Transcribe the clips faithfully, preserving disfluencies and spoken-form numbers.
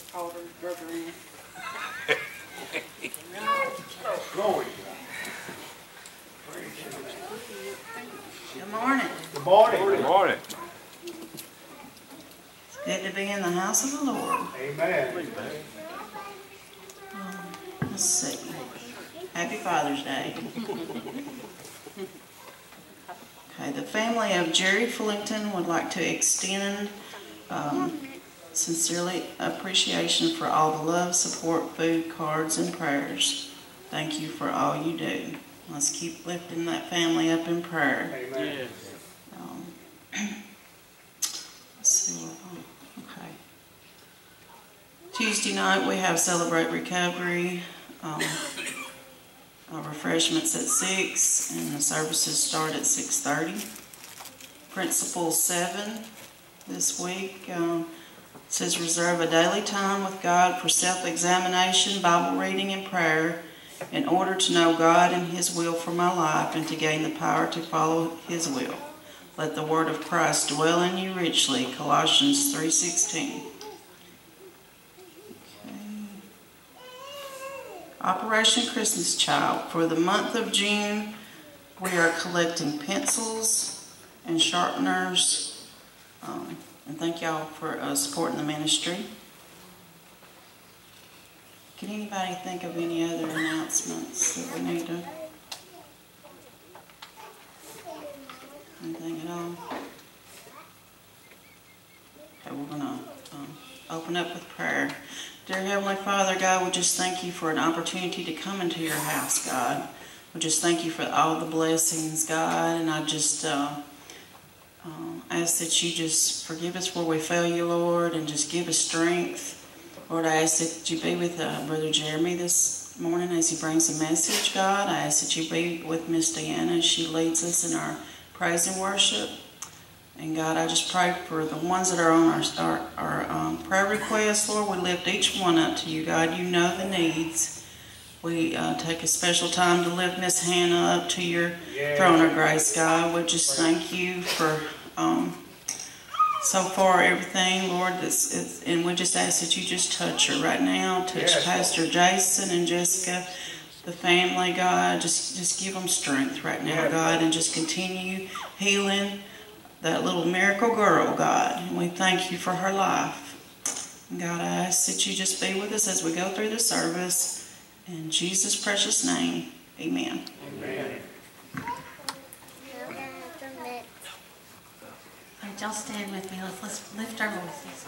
called her brother in. Glory. Good morning. Good morning. Good morning. It's good to be in the house of the Lord. Amen. Um, let's see. Happy Father's Day. Okay, the family of Jerry Fullington would like to extend um, sincerely appreciation for all the love, support, food, cards, and prayers. Thank you for all you do. Let's keep lifting that family up in prayer. Amen. Um, let's see. Okay. Tuesday night we have Celebrate Recovery. Um, uh, refreshments at six, and the services start at six thirty. Principle seven this week um, says reserve a daily time with God for self-examination, Bible reading, and prayer, in order to know God and His will for my life and to gain the power to follow His will. Let the word of Christ dwell in you richly. Colossians three sixteen. Okay. Operation Christmas Child. For the month of June, we are collecting pencils and sharpeners. Um, and thank y'all for uh, supporting the ministry. Can anybody think of any other announcements that we need to? Anything at all? Okay, we're going to um, open up with prayer. Dear Heavenly Father, God, we just thank you for an opportunity to come into your house, God. We just thank you for all the blessings, God, and I just uh, uh, ask that you just forgive us where we fail you, Lord, and just give us strength. Lord, I ask that you be with uh, Brother Jeremy this morning as he brings the message, God. I ask that you be with Miss Deanna as she leads us in our praise and worship. And God, I just pray for the ones that are on our, our, our um, prayer requests, Lord. We lift each one up to you, God. You know the needs. We uh, take a special time to lift Miss Hannah up to your yeah. throne of grace, God. We just thank you for um, so far everything, Lord. This is, and we just ask that you just touch her right now. Touch yes. Pastor Jason and Jessica, the family, God. Just, just give them strength right now, yeah. God, and just continue healing that little miracle girl, God. And we thank you for her life. And God, I ask that you just be with us as we go through the service. In Jesus' precious name, amen. Amen. All right, y'all stand with me. Let's, let's lift our voices.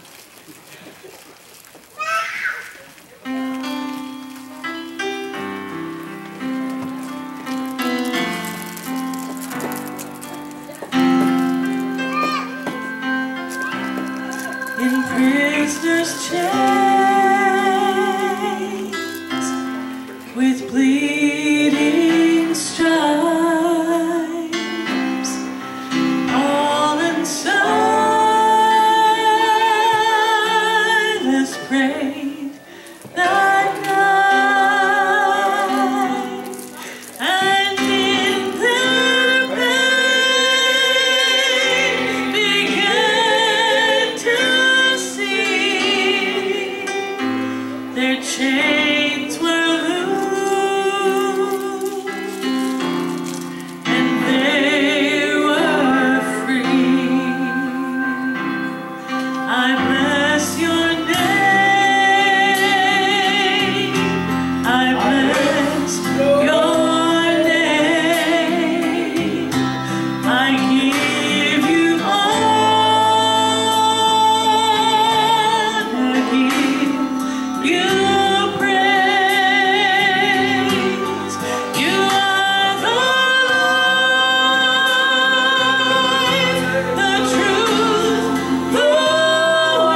In prisoner's chains, with bleeding stripes, all inside, let's pray that night, and in their pain began to see their chains were loose and they were free. I bless your name. I bless your name. I give you honor, give you praise. You are the life, the truth, the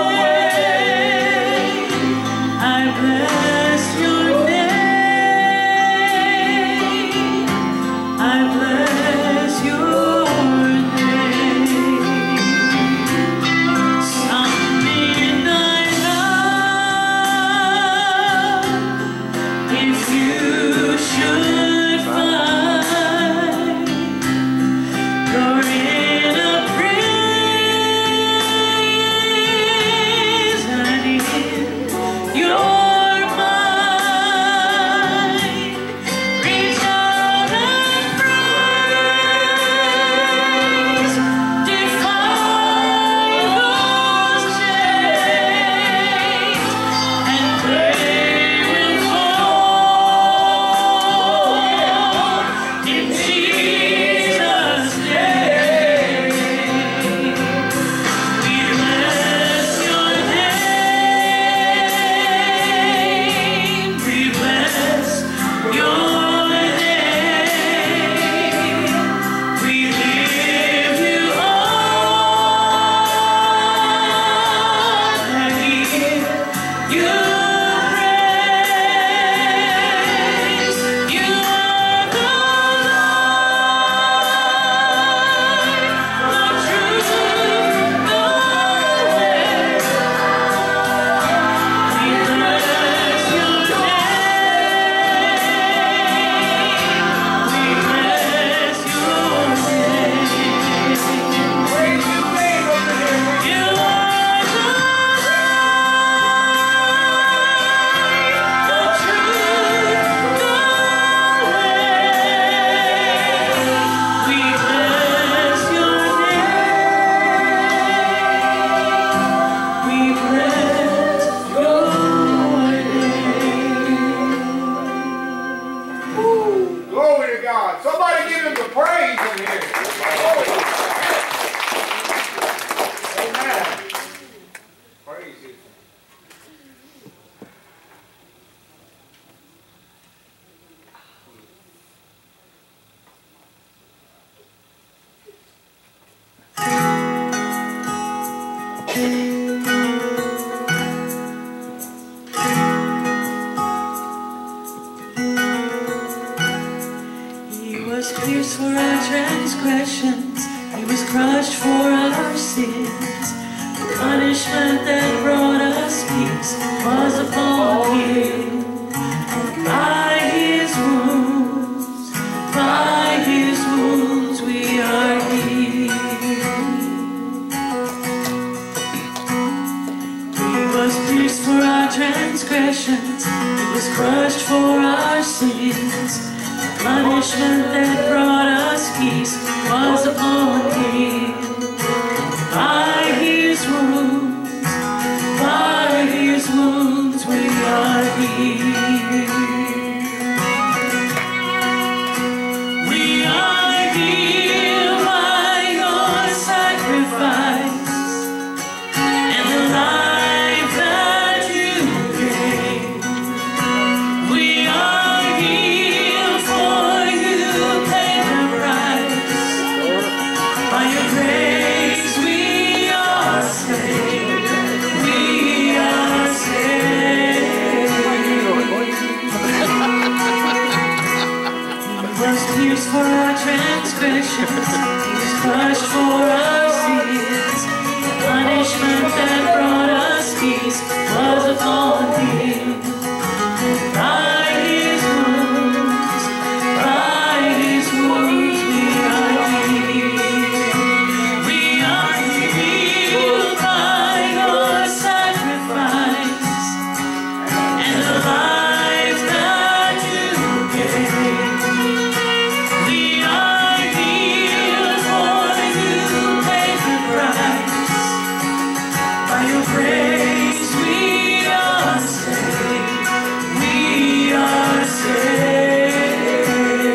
punishment that brought us peace was upon him. By his wounds, by his wounds we are healed. He was pierced for our transgressions, he was crushed for our sins. The punishment that brought us peace was upon him. By his wounds, by his wounds we are healed. We are healed by your sacrifice and the life that you gave. We are healed for you paid the price. By your grace we are saved. We are saved. He was pierced for our transgressions, he was crushed for our sins. The punishment that brought us peace was upon him. By his wounds, by his wounds we are healed. We are healed by your sacrifice and the life that you gave. We are healed for you paid the price. By your grace we are saved. We are saved.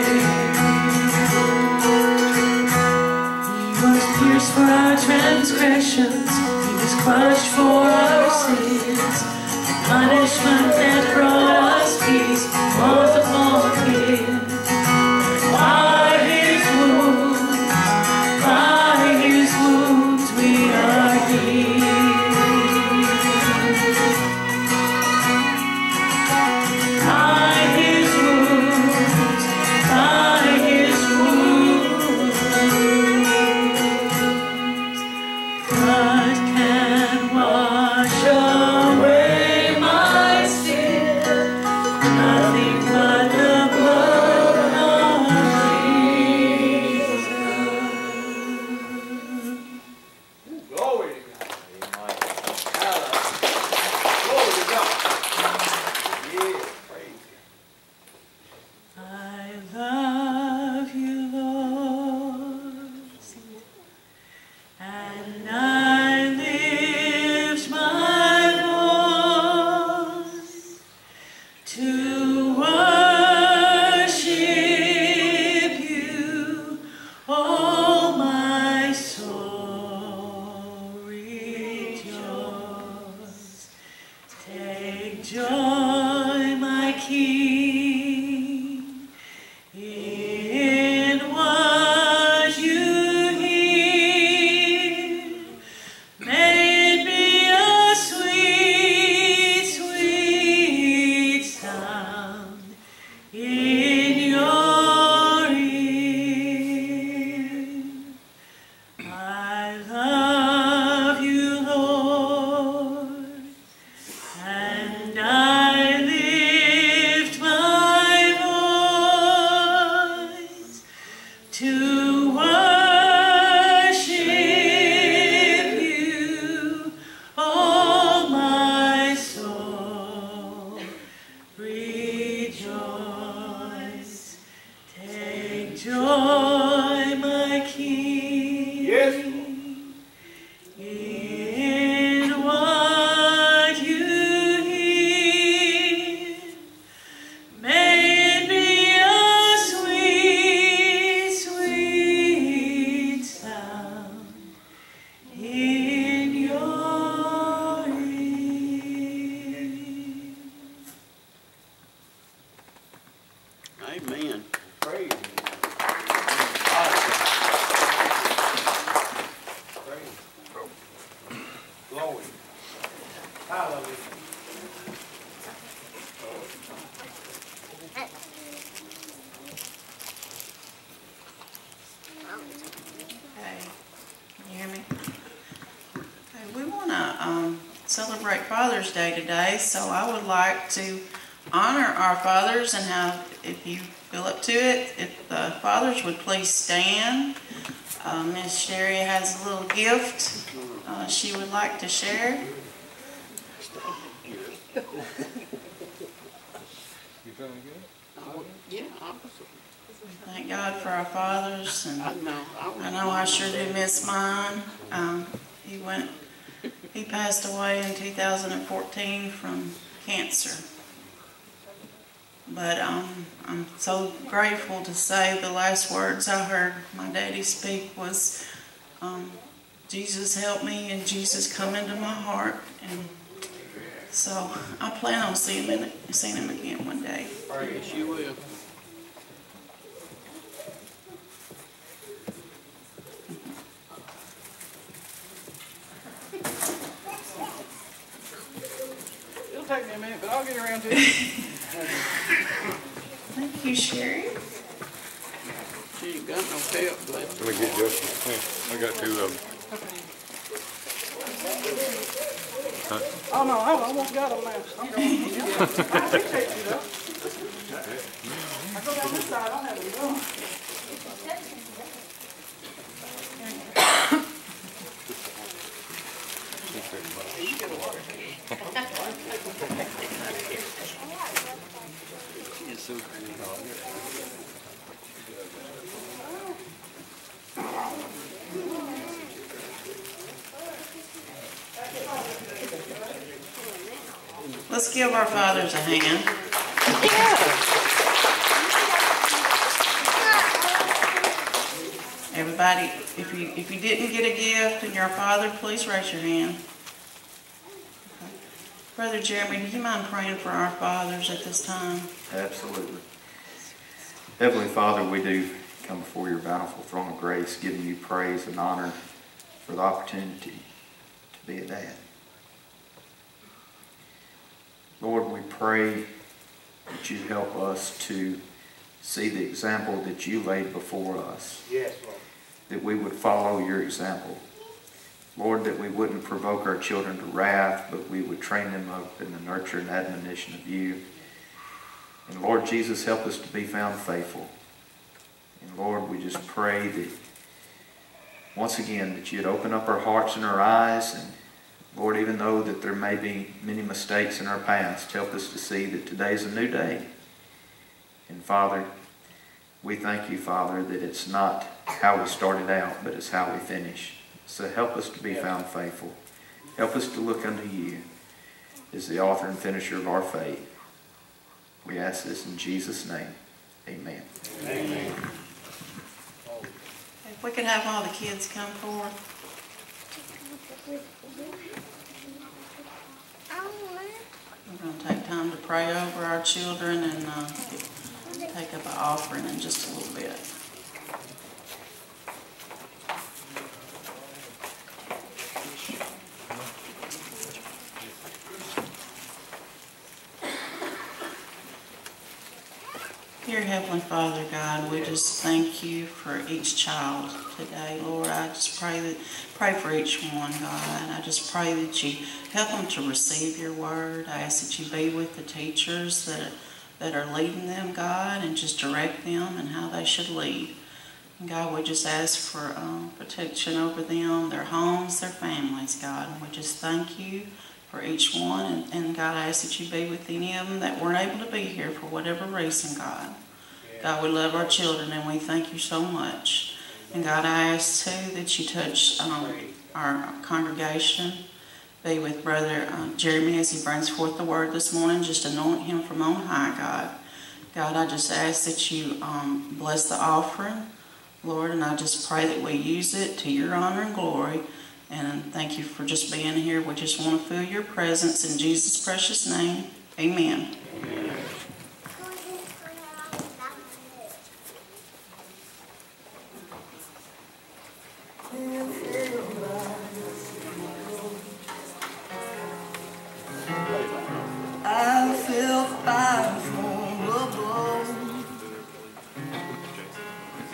He was pierced for our transgressions, he was crushed for our sins. The punishment that brought us peace was upon him. By his wounds, by his wounds we are healed. By his wounds, by his wounds. What can wash away my sin? Nothing but the blood of Jesus. Glory to God. Hallelujah. Glory to God. Yeah, praise Him. I love you, Lord, and I lift my voice to worship you. Oh, my soul, rejoice. Take joy, my King, in what you hear. May it be a sweet, sweet sound in your ear. I love you, Lord, and I lift my voice to worship you. Oh, my soul, rejoice. Take joy, my King, Yes. in what you hear. May it be a sweet, sweet sound in your ear. Amen. Praise Him. Praise Him. Glory. Hallelujah. Hey, can you hear me? we want to um, celebrate Father's Day today, so I would like to honor our fathers and have, if you feel up to it, if the fathers would please stand. Uh, Miss Sherry has a little gift uh, she would like to share. You feeling good? Oh, yeah, obviously. Thank God for our fathers, and I know. I know I sure do miss mine. Um, he went, he passed away in two thousand fourteen from cancer. But um, I'm so grateful to say the last words I heard my daddy speak was, um, Jesus help me and Jesus come into my heart. And so I plan on seeing him, seeing him again one day. Yes, you will. It'll take me a minute, but I'll get around to it. Thank you, Sherry. She ain't got no help, but Let me get Justin. I got two of them. oh no, I almost got them now. I'm going. I appreciate you though. I go down this side. I'll have them going. It's so pretty. Let's give our fathers a hand. Everybody, if you if you didn't get a gift and you're a father, please raise your hand. Okay. Brother Jeremy, do you mind praying for our fathers at this time? Absolutely. Heavenly Father, we do come before your bountiful throne of grace, giving you praise and honor for the opportunity to be a dad. Lord, we pray that you help us to see the example that you laid before us. Yes, Lord. That we would follow your example. Lord, that we wouldn't provoke our children to wrath, but we would train them up in the nurture and admonition of you. And Lord Jesus, help us to be found faithful. And Lord, we just pray that once again that you'd open up our hearts and our eyes, and Lord, even though that there may be many mistakes in our past, help us to see that today's a new day. And Father, we thank you, Father, that it's not how we started out, but it's how we finish. So help us to be found faithful. Help us to look unto you as the author and finisher of our faith. We ask this in Jesus' name. Amen. Amen. If we could have all the kids come forward. We're going to take time to pray over our children and uh, take up an offering in just a little bit. Dear Heavenly Father, God, we just thank you for each child today, Lord. I just pray that pray for each one, God. I just pray that you help them to receive your word. I ask that you be with the teachers that that are leading them, God, and just direct them and how they should lead. And God, we just ask for um, protection over them, their homes, their families, God. And we just thank you for each one. And, and God, I ask that you be with any of them that weren't able to be here for whatever reason, God. God, we love our children and we thank you so much. And God, I ask too that you touch um, our congregation. Be with Brother uh, Jeremy as he brings forth the word this morning. Just anoint him from on high, God. God, I just ask that you um, bless the offering, Lord, and I just pray that we use it to your honor and glory. And thank you for just being here. We just want to feel your presence in Jesus' precious name. Amen. Amen. I feel fire from above.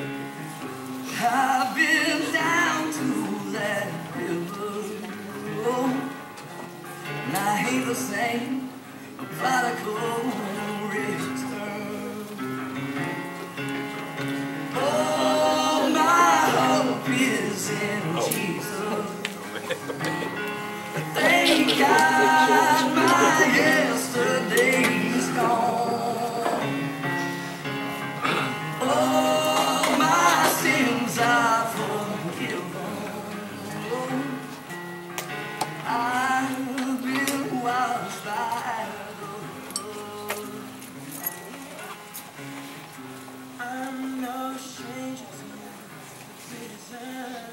I've been down to that river. Oh, and I hate the same prodigal return. Oh, my hope is in Jesus. Thank God my yesterday's gone. Oh, my sins are forgiven. I've been washed by the blood. I'm no stranger to prison.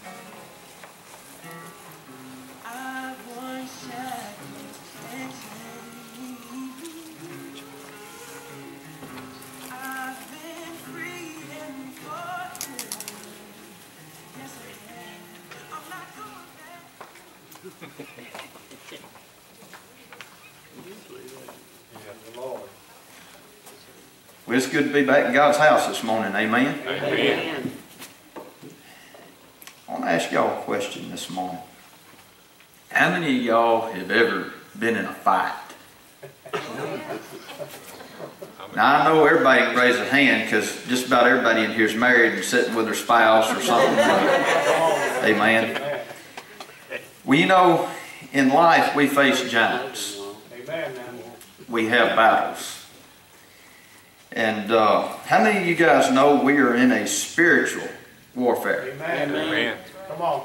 I've worn shackles and chains. I've been free and forgiven. Yes, I am. I'm not going back. The Lord. Well, it's good to be back in God's house this morning. Amen. Amen. I want to ask y'all a question this morning. How many of y'all have ever been in a fight? Now, I know everybody can raise a hand because just about everybody in here is married and sitting with their spouse or something. Amen. Well, you know, in life we face giants. Amen. We have battles. And uh, how many of you guys know we are in a spiritual warfare? Amen. Amen. Come on.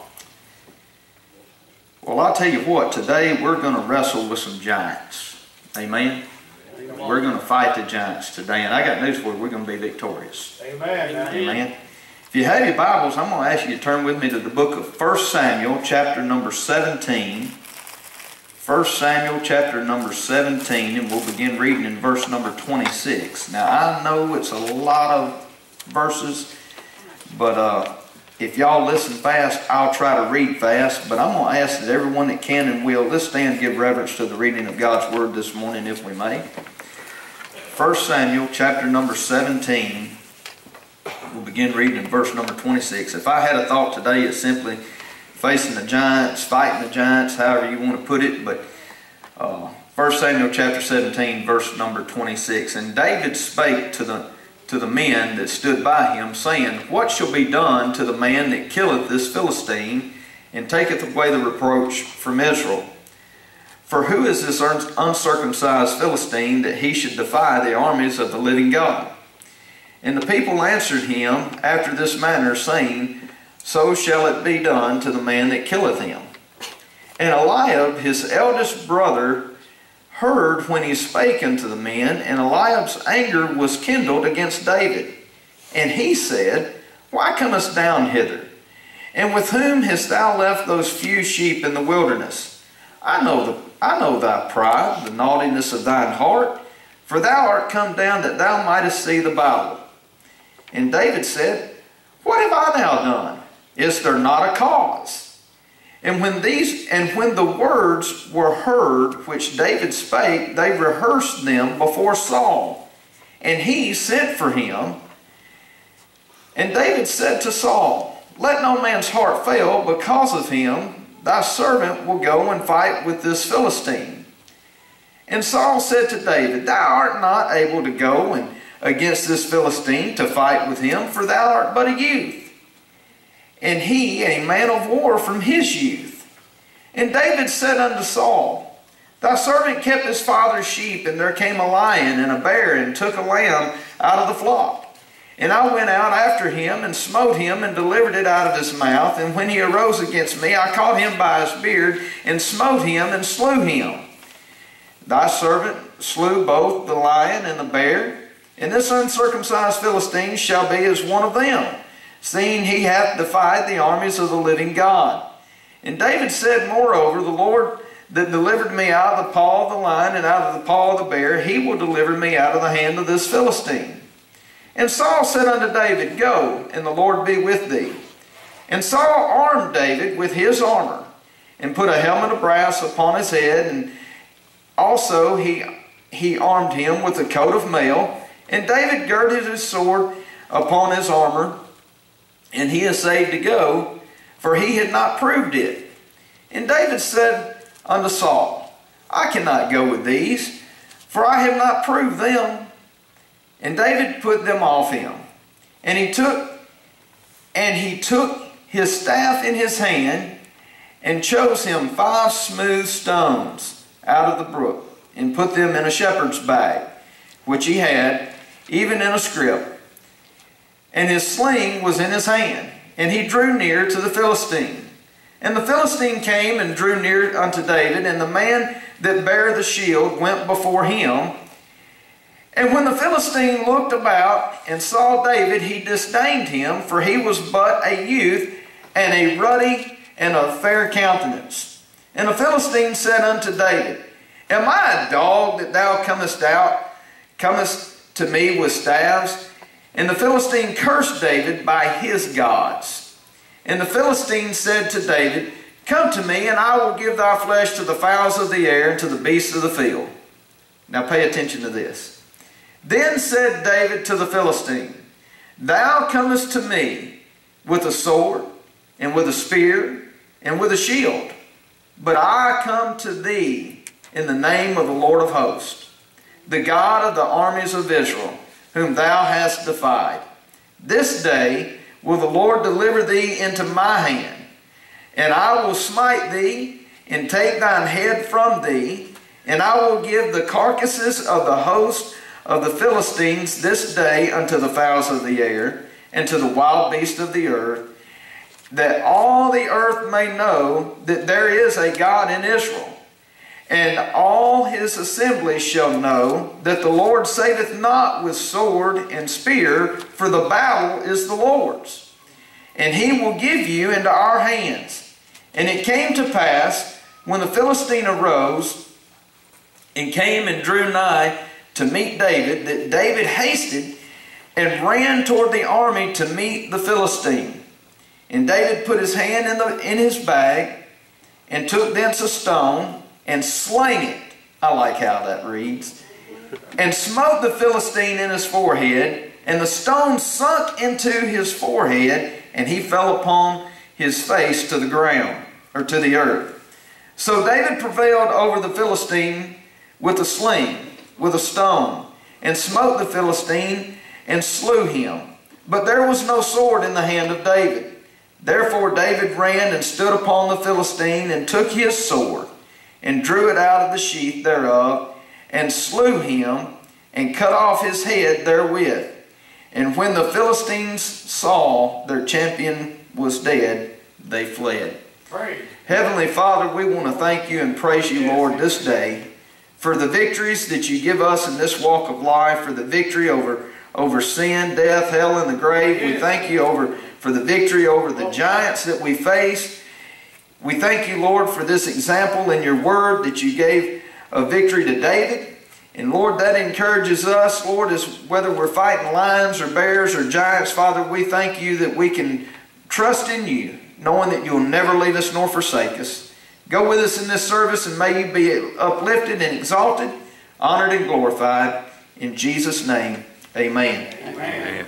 Well, I'll tell you what, today we're going to wrestle with some giants. Amen? We're going to fight the giants today, and I got news for you, we're going to be victorious. Amen. Amen. If you have your Bibles, I'm going to ask you to turn with me to the book of First Samuel, chapter number seventeen. First Samuel, chapter number seventeen, and we'll begin reading in verse number twenty-six. Now, I know it's a lot of verses, but uh, if y'all listen fast, I'll try to read fast, but I'm going to ask that everyone that can and will, let's stand and give reverence to the reading of God's Word this morning, if we may. First Samuel, chapter number seventeen, we'll begin reading in verse number twenty-six. If I had a thought today, it's simply facing the giants, fighting the giants, however you want to put it, but uh, First Samuel, chapter seventeen, verse number twenty-six. And David spake to the to the men that stood by him, saying, What shall be done to the man that killeth this Philistine, and taketh away the reproach from Israel? For who is this uncircumcised Philistine, that he should defy the armies of the living God? And the people answered him after this manner, saying, So shall it be done to the man that killeth him. And Eliab, his eldest brother, heard when he spake unto the men, and Eliab's anger was kindled against David. And he said, Why comest down hither? And with whom hast thou left those few sheep in the wilderness? I know, the, I know thy pride, the naughtiness of thine heart, for thou art come down that thou mightest see the battle. And David said, What have I now done? Is there not a cause? And when these and when the words were heard which David spake, they rehearsed them before Saul. And he sent for him. And David said to Saul, Let no man's heart fail because of him. Thy servant will go and fight with this Philistine. And Saul said to David, Thou art not able to go and against this Philistine to fight with him, for thou art but a youth, and he a man of war from his youth. And David said unto Saul, Thy servant kept his father's sheep, and there came a lion and a bear, and took a lamb out of the flock. And I went out after him, and smote him, and delivered it out of his mouth. And when he arose against me, I caught him by his beard, and smote him, and slew him. Thy servant slew both the lion and the bear, and this uncircumcised Philistine shall be as one of them, seeing he hath defied the armies of the living God. And David said, Moreover, the Lord that delivered me out of the paw of the lion and out of the paw of the bear, he will deliver me out of the hand of this Philistine. And Saul said unto David, Go, and the Lord be with thee. And Saul armed David with his armor, and put a helmet of brass upon his head, and also he, he armed him with a coat of mail. And David girded his sword upon his armor, and he essayed to go, for he had not proved it. And David said unto Saul, I cannot go with these, for I have not proved them. And David put them off him. And he took and he took his staff in his hand, and chose him five smooth stones out of the brook, and put them in a shepherd's bag, which he had, even in a scrip. And his sling was in his hand, and he drew near to the Philistine. And the Philistine came and drew near unto David, and the man that bare the shield went before him. And when the Philistine looked about and saw David, he disdained him, for he was but a youth, and a ruddy and of fair countenance. And the Philistine said unto David, Am I a dog that thou comest out, comest to me with staves? And the Philistine cursed David by his gods. And the Philistine said to David, Come to me, and I will give thy flesh to the fowls of the air and to the beasts of the field. Now pay attention to this. Then said David to the Philistine, Thou comest to me with a sword, and with a spear, and with a shield. But I come to thee in the name of the Lord of hosts, the God of the armies of Israel, whom thou hast defied. This day will the Lord deliver thee into my hand, and I will smite thee, and take thine head from thee, and I will give the carcasses of the host of the Philistines this day unto the fowls of the air, and to the wild beasts of the earth, that all the earth may know that there is a God in Israel. And all his assembly shall know that the Lord saveth not with sword and spear, for the battle is the Lord's. And he will give you into our hands. And it came to pass, when the Philistine arose, and came and drew nigh to meet David, that David hasted and ran toward the army to meet the Philistine. And David put his hand in, the, in his bag, and took thence a stone, and slang it. I like how that reads. And smote the Philistine in his forehead, and the stone sunk into his forehead, and he fell upon his face to the ground, or to the earth. So David prevailed over the Philistine with a sling, with a stone, and smote the Philistine, and slew him. But there was no sword in the hand of David. Therefore David ran and stood upon the Philistine, and took his sword, and drew it out of the sheath thereof, and slew him, and cut off his head therewith. And when the Philistines saw their champion was dead, they fled. Praise. Heavenly Father, we want to thank you and praise you, Lord, this day for the victories that you give us in this walk of life, for the victory over, over sin, death, hell, and the grave. We thank you over, for the victory over the giants that we face. We thank you, Lord, for this example in your word that you gave a victory to David. And Lord, that encourages us, Lord, as whether we're fighting lions or bears or giants, Father, we thank you that we can trust in you, knowing that you'll never leave us nor forsake us. Go with us in this service, and may you be uplifted and exalted, honored and glorified. In Jesus' name, amen. Amen.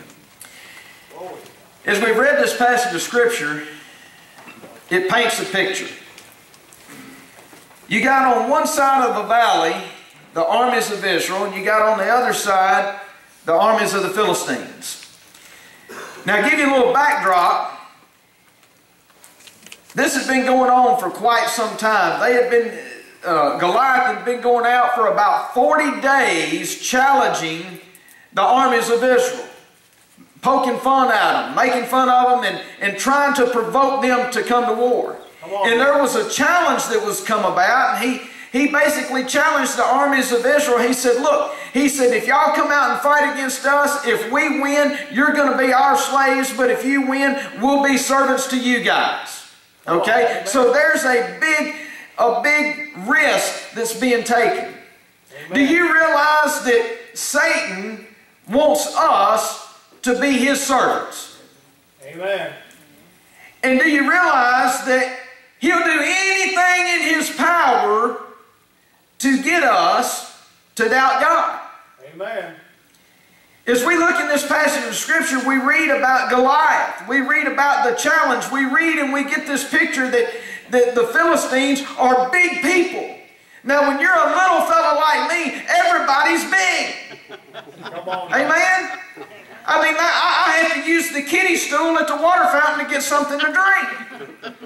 As we've read this passage of Scripture, it paints a picture. You got on one side of the valley the armies of Israel, and you got on the other side the armies of the Philistines. Now, to give you a little backdrop, this has been going on for quite some time. They had been, uh, Goliath had been going out for about forty days challenging the armies of Israel, poking fun at them, making fun of them, and, and trying to provoke them to come to war. And there was a challenge that was come about, and he, he basically challenged the armies of Israel. He said, look, he said, if y'all come out and fight against us, if we win, you're going to be our slaves, but if you win, we'll be servants to you guys. Okay, so there's a big, a big risk that's being taken. Amen. Do you realize that Satan wants us to be his servants? Amen. And do you realize that he'll do anything in his power to get us to doubt God? Amen. As we look in this passage of Scripture, we read about Goliath. We read about the challenge. We read and we get this picture that, that the Philistines are big people. Now, when you're a little fella like me, everybody's big. Come on. Amen? I mean, I, I have to use the kiddie stool at the water fountain to get something to drink.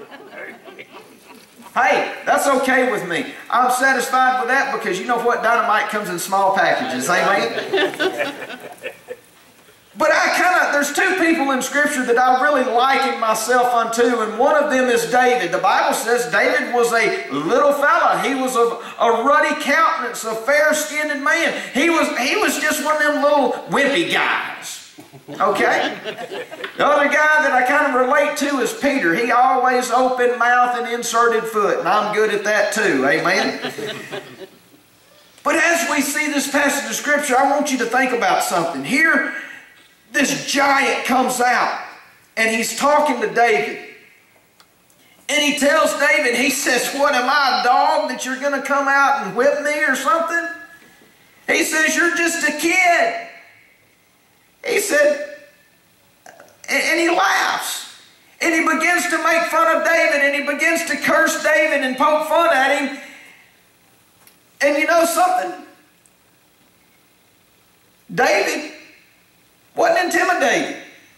Hey, that's okay with me. I'm satisfied with that because you know what? Dynamite comes in small packages. Amen? But I kind of, there's two people in Scripture that I really liken myself unto, and one of them is David. The Bible says David was a little fella. He was a, a ruddy countenance, a fair-skinned man. He was, he was just one of them little wimpy guys. Okay? The other guy that I kind of relate to is Peter. He always open mouth and inserted foot, and I'm good at that too. Amen? But as we see this passage of Scripture, I want you to think about something. Here, this giant comes out, and he's talking to David. And he tells David, he says, what, am I a dog that you're going to come out and whip me or something? He says, you're just a kid. He said, and he laughs. And he begins to make fun of David, and he begins to curse David and poke fun at him. And you know something? David wasn't intimidated.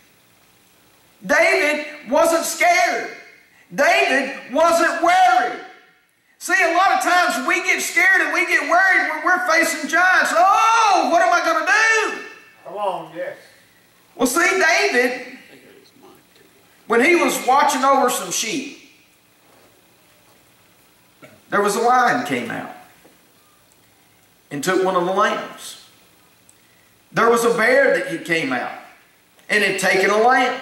David wasn't scared. David wasn't worried. See, a lot of times we get scared and we get worried when we're facing giants. Oh, what am I going to do? Come on, yes. Well, see, David, when he was watching over some sheep, there was a lion came out and took one of the lambs. There was a bear that he came out and had taken a lamb.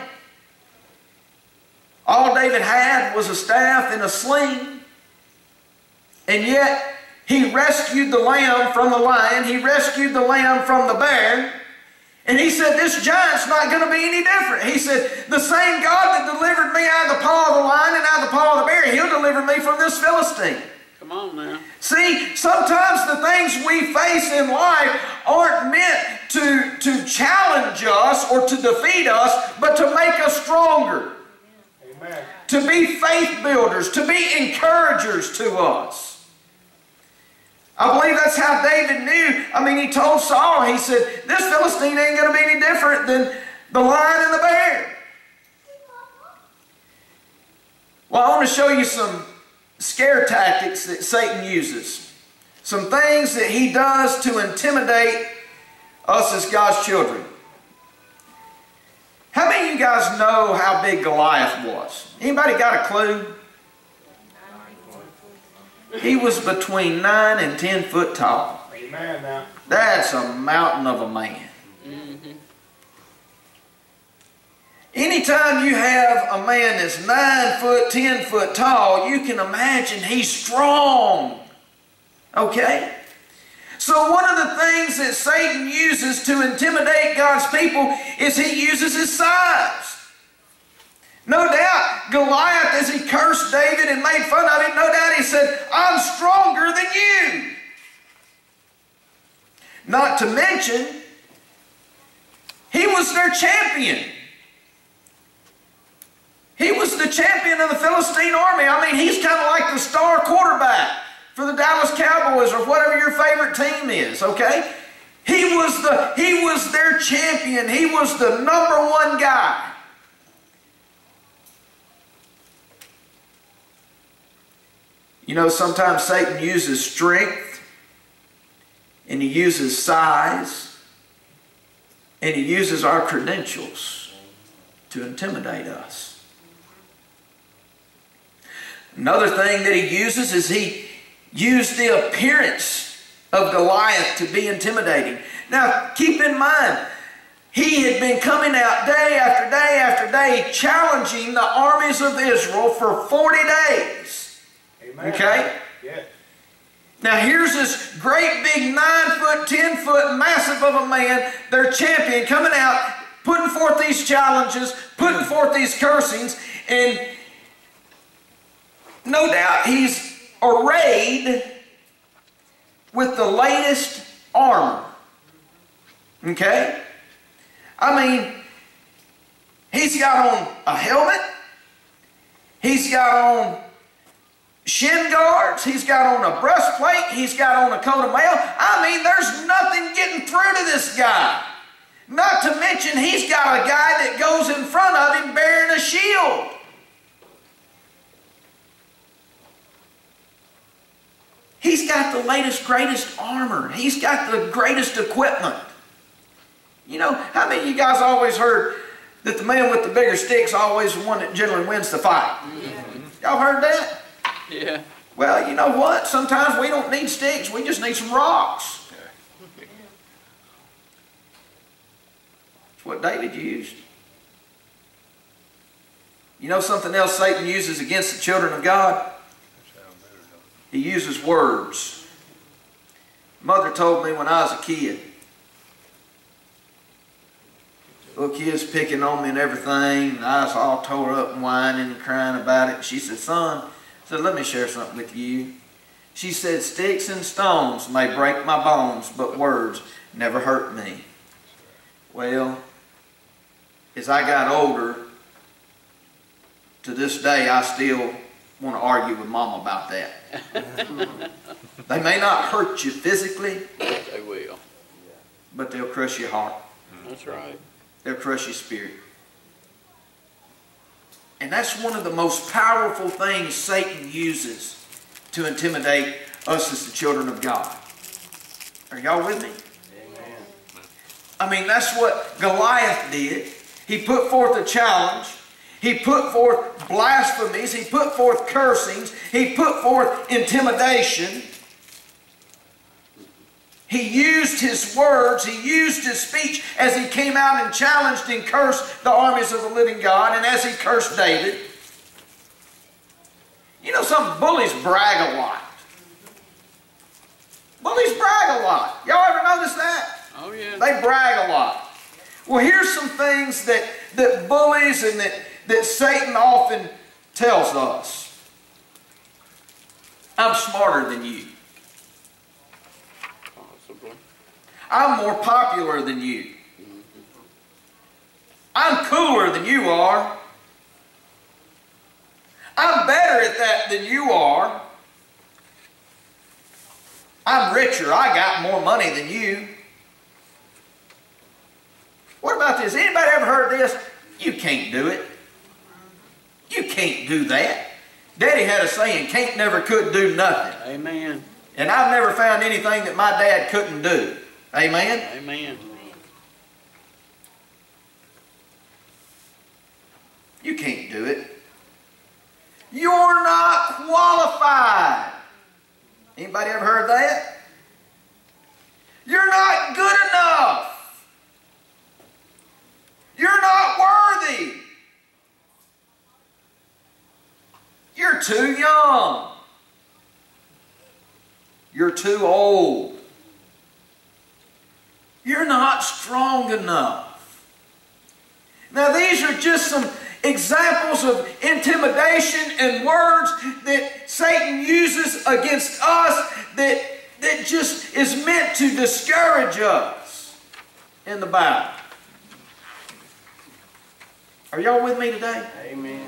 All David had was a staff and a sling, and yet he rescued the lamb from the lion. He rescued the lamb from the bear. And he said, this giant's not going to be any different. He said, the same God that delivered me out of the paw of the lion and out of the paw of the bear, he'll deliver me from this Philistine. Come on now. See, sometimes the things we face in life aren't meant to, to challenge us or to defeat us, but to make us stronger. Amen. To be faith builders, to be encouragers to us. I believe that's how David knew. I mean, he told Saul, he said, this Philistine ain't going to be any different than the lion and the bear. Well, I want to show you some scare tactics that Satan uses. Some things that he does to intimidate us as God's children. How many of you guys know how big Goliath was? Anybody got a clue? He was between nine and ten foot tall. Amen now. That's a mountain of a man. Mm-hmm. Anytime you have a man that's nine foot, ten foot tall, you can imagine he's strong. Okay? So one of the things that Satan uses to intimidate God's people is he uses his size. No doubt, Goliath, as he cursed David and made fun of him, no doubt he said, I'm stronger than you. Not to mention, he was their champion. He was the champion of the Philistine army. I mean, he's kind of like the star quarterback for the Dallas Cowboys or whatever your favorite team is, okay? He was, the, he was their champion. He was the number one guy. You know, sometimes Satan uses strength, and he uses size, and he uses our credentials to intimidate us. Another thing that he uses is he used the appearance of Goliath to be intimidating. Now, keep in mind, he had been coming out day after day after day challenging the armies of Israel for forty days. Amen. Okay? Yes. Now here's this great big nine foot, ten foot, massive of a man, their champion, coming out, putting forth these challenges, putting forth these cursings, and no doubt he's arrayed with the latest armor. Okay? I mean, he's got on a helmet, he's got on shin guards. He's got on a breastplate. He's got on a coat of mail. I mean, there's nothing getting through to this guy. Not to mention, he's got a guy that goes in front of him bearing a shield. He's got the latest, greatest armor. He's got the greatest equipment. You know, how many of you guys always heard that the man with the bigger stick's always the one that generally wins the fight? Y'all heard that? Yeah. Well, you know what? Sometimes we don't need sticks. We just need some rocks. That's what David used. You know something else Satan uses against the children of God? He uses words. Mother told me when I was a kid, little kids picking on me and everything, and I was all tore up and whining and crying about it. She said, son, said, let me share something with you. She said, sticks and stones may break my bones, but words never hurt me. Well, as I got older, to this day, I still want to argue with Mom about that. They may not hurt you physically. They will. But they'll crush your heart. That's right. They'll crush your spirit. And that's one of the most powerful things Satan uses to intimidate us as the children of God. Are y'all with me? Amen. I mean, that's what Goliath did. He put forth a challenge. He put forth blasphemies. He put forth cursings. He put forth intimidation. He used his words. He used his speech as he came out and challenged and cursed the armies of the living God, and as he cursed David. You know something? Bullies brag a lot. Bullies brag a lot. Y'all ever notice that? Oh, yeah. They brag a lot. Well, here's some things that, that bullies and that, that Satan often tells us. I'm smarter than you. Possibly. I'm more popular than you. I'm cooler than you are. I'm better at that than you are. I'm richer. I got more money than you. What about this? Anybody ever heard this? You can't do it. You can't do that. Daddy had a saying, can't never could do nothing. Amen. And I've never found anything that my dad couldn't do. Amen? Amen. You can't do it. You're not qualified. Anybody ever heard that? You're not good enough. You're not worthy. You're too young. You're too old. You're not strong enough. Now these are just some examples of intimidation and words that Satan uses against us that, that just is meant to discourage us in the Bible. Are y'all with me today? Amen.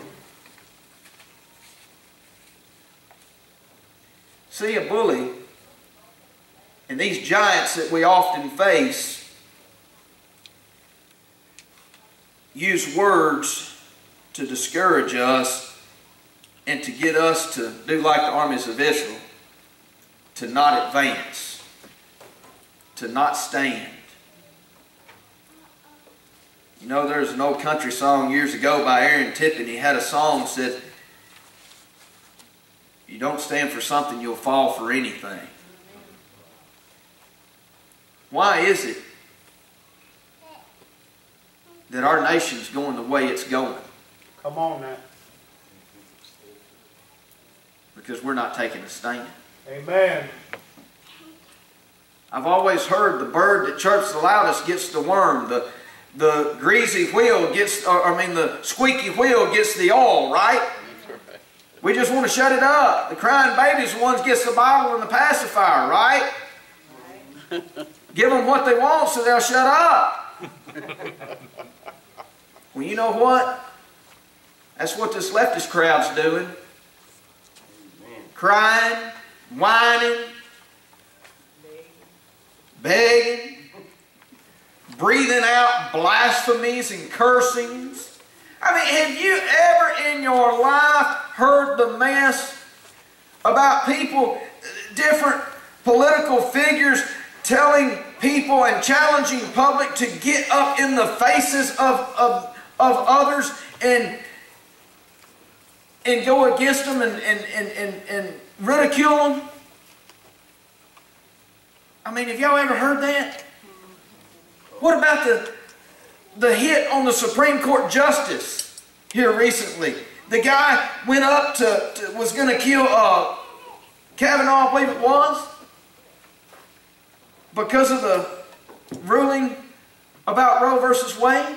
See, a bully and these giants that we often face use words to discourage us and to get us to do like the armies of Israel, to not advance, to not stand. You know, there's an old country song years ago by Aaron Tippin. He had a song that said, you don't stand for something, you'll fall for anything. Why is it that our nation's going the way it's going? Come on now. Because we're not taking a stand. Amen. I've always heard the bird that chirps the loudest gets the worm. The, the greasy wheel gets, or, I mean the squeaky wheel gets the oil, right? We just want to shut it up. The crying baby's the ones that gets the bottle and the pacifier, right? Give them what they want so they'll shut up. Well, you know what? That's what this leftist crowd's doing. crying, whining, begging, breathing out blasphemies and cursings. I mean, have you ever in your life heard the mess about people, different political figures telling people and challenging public to get up in the faces of, of, of others and, and go against them and, and, and, and, and ridicule them? I mean, have y'all ever heard that? What about the, the hit on the Supreme Court justice here recently? The guy went up to, to was going to kill uh, Kavanaugh, I believe it was, because of the ruling about Roe versus Wade.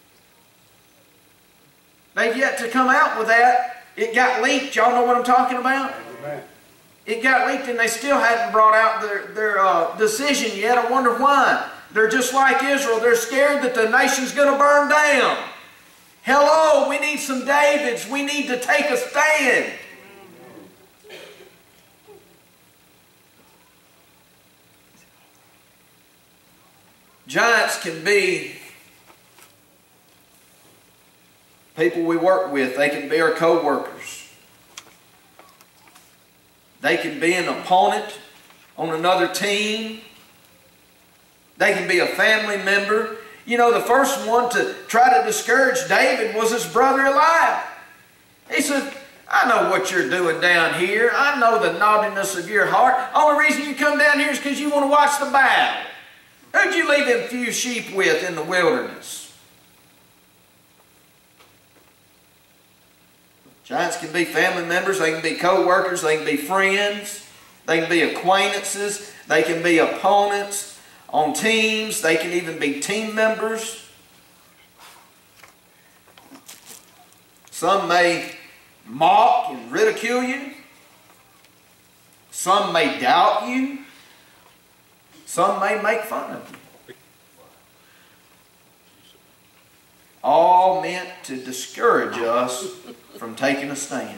They've yet to come out with that. It got leaked. Y'all know what I'm talking about? Amen. It got leaked and they still hadn't brought out their, their uh, decision yet. I wonder why. They're just like Israel. They're scared that the nation's going to burn down. Hello, we need some Davids. We need to take a stand. Giants can be people we work with. They can be our co-workers. They can be an opponent on another team. They can be a family member. You know, the first one to try to discourage David was his brother Eliab. He said, I know what you're doing down here. I know the naughtiness of your heart. Only reason you come down here is because you want to watch the battle. Who'd you leave them few sheep with in the wilderness? Giants can be family members. They can be co-workers. They can be friends. They can be acquaintances. They can be opponents on teams. They can even be team members. Some may mock and ridicule you. Some may doubt you. Some may make fun of you. All meant to discourage us from taking a stand.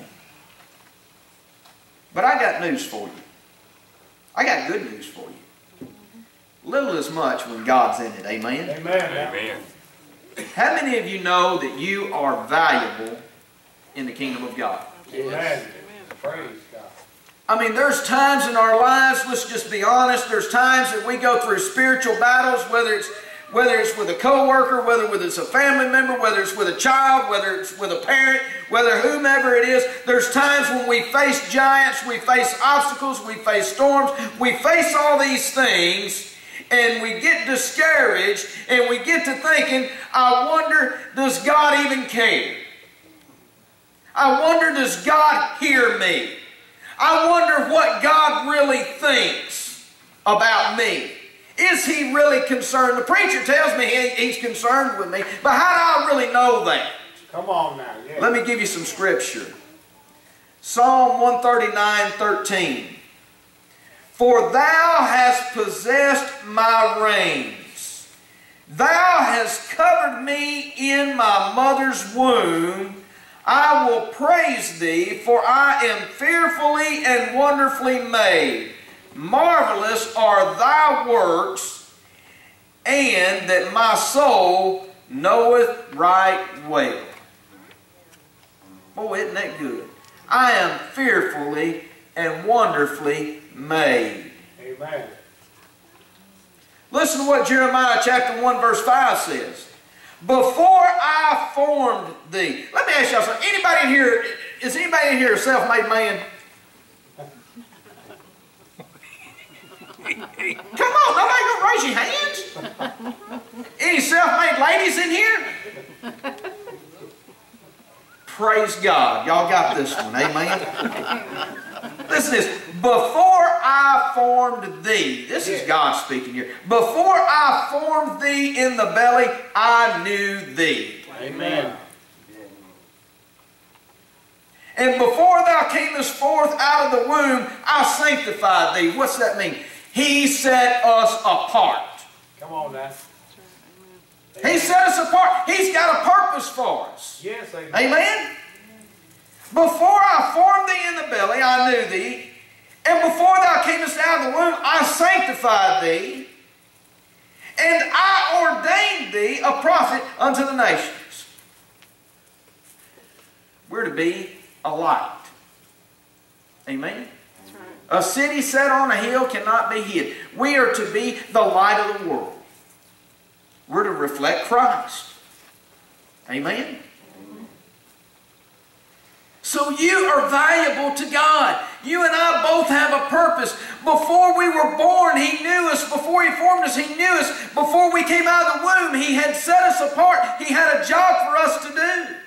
But I got news for you. I got good news for you. Little is much when God's in it. Amen? Amen. Amen. How many of you know that you are valuable in the kingdom of God? Amen. Praise God. I mean, there's times in our lives, let's just be honest, there's times that we go through spiritual battles, whether it's whether it's with a co-worker, whether it's a family member, whether it's with a child, whether it's with a parent, whether whomever it is. There's times when we face giants, we face obstacles, we face storms, we face all these things, and we get discouraged, and we get to thinking, I wonder, does God even care? I wonder, does God hear me? I wonder what God really thinks about me. Is He really concerned? The preacher tells me he, He's concerned with me, but how do I really know that? Come on now. Yeah. Let me give you some scripture. Psalm one thirty-nine, thirteen. For thou hast possessed my reins. Thou hast covered me in my mother's womb. I will praise thee, for I am fearfully and wonderfully made. Marvelous are thy works, and that my soul knoweth right well. Boy, isn't that good? I am fearfully and wonderfully made. Amen. Listen to what Jeremiah chapter one verse five says. Before I formed thee. Let me ask y'all something. Anybody in here, is anybody in here a self-made man? Come on, nobody gonna raise your hands. Any self-made ladies in here? Praise God. Y'all got this one. Amen. Listen to this. Before I formed thee. This is God speaking here. Before I formed thee in the belly, I knew thee. Amen. And before thou camest forth out of the womb, I sanctified thee. What's that mean? He set us apart. Come on now. He set us apart. He's got a purpose for us. Yes, amen. Amen? Before I formed thee in the belly, I knew thee. And before thou camest out of the womb, I sanctified thee. And I ordained thee a prophet unto the nations. We're to be a light. Amen? That's right. A city set on a hill cannot be hid. We are to be the light of the world. We're to reflect Christ. Amen? So you are valuable to God. You and I both have a purpose. Before we were born, He knew us. Before He formed us, He knew us. Before we came out of the womb, He had set us apart. He had a job for us to do.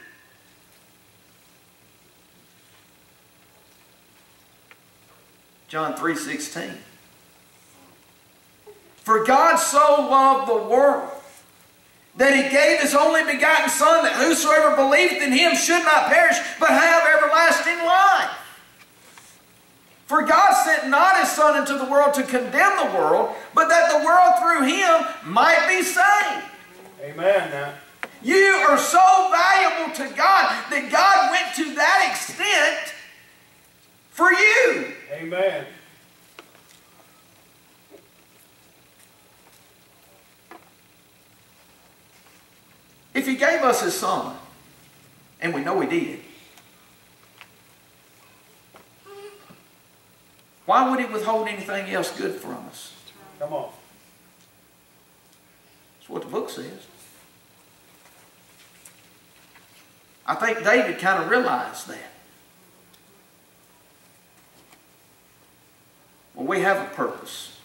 John three sixteen. For God so loved the world that He gave His only begotten Son, that whosoever believeth in Him should not perish, but have everlasting life. For God sent not His Son into the world to condemn the world, but that the world through Him might be saved. Amen now. You are so valuable to God that God went to that extent for you. Amen. If He gave us His Son, and we know He did, why would He withhold anything else good from us? Come on. That's what the book says. I think David kind of realized that. Well, we have a purpose.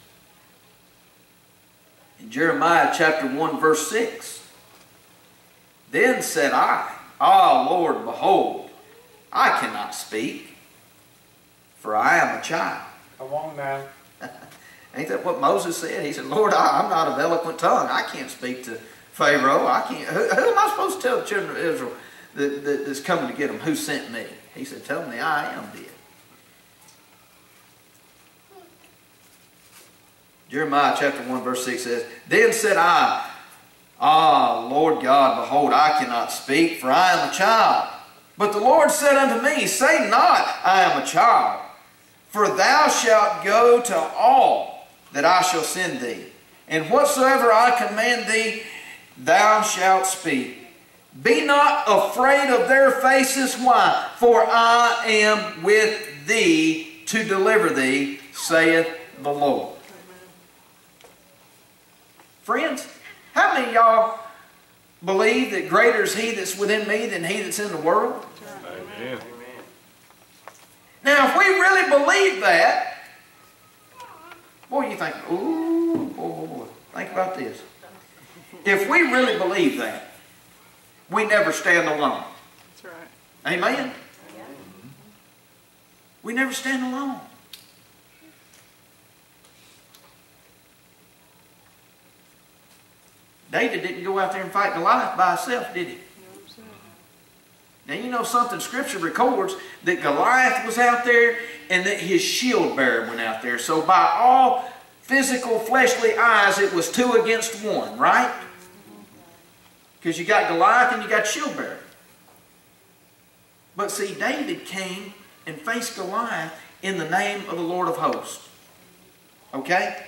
In Jeremiah chapter one, verse six, then said I, Ah, Lord, behold, I cannot speak, for I am a child. Come on now. Ain't that what Moses said? He said, Lord, I, I'm not of eloquent tongue. I can't speak to Pharaoh. I can't. Who, who am I supposed to tell the children of Israel that, that, that's coming to get them who sent me? He said, tell them the I am did. Jeremiah chapter one, verse six says, Then said I, Ah, Lord God, behold, I cannot speak, for I am a child. But the Lord said unto me, Say not, I am a child, for thou shalt go to all that I shall send thee, and whatsoever I command thee, thou shalt speak. Be not afraid of their faces. Why? For I am with thee to deliver thee, saith the Lord. Friends, how many of y'all believe that greater is He that's within me than he that's in the world? Amen. Now, if we really believe that, boy, you think, ooh, boy, boy, boy. Think about this. If we really believe that, we never stand alone. That's right. Amen? We never stand alone. David didn't go out there and fight Goliath by himself, did he? Now you know something, Scripture records that Goliath was out there and that his shield bearer went out there. So by all physical fleshly eyes, it was two against one, right? Because you got Goliath and you got shield bearer. But see, David came and faced Goliath in the name of the Lord of hosts. Okay?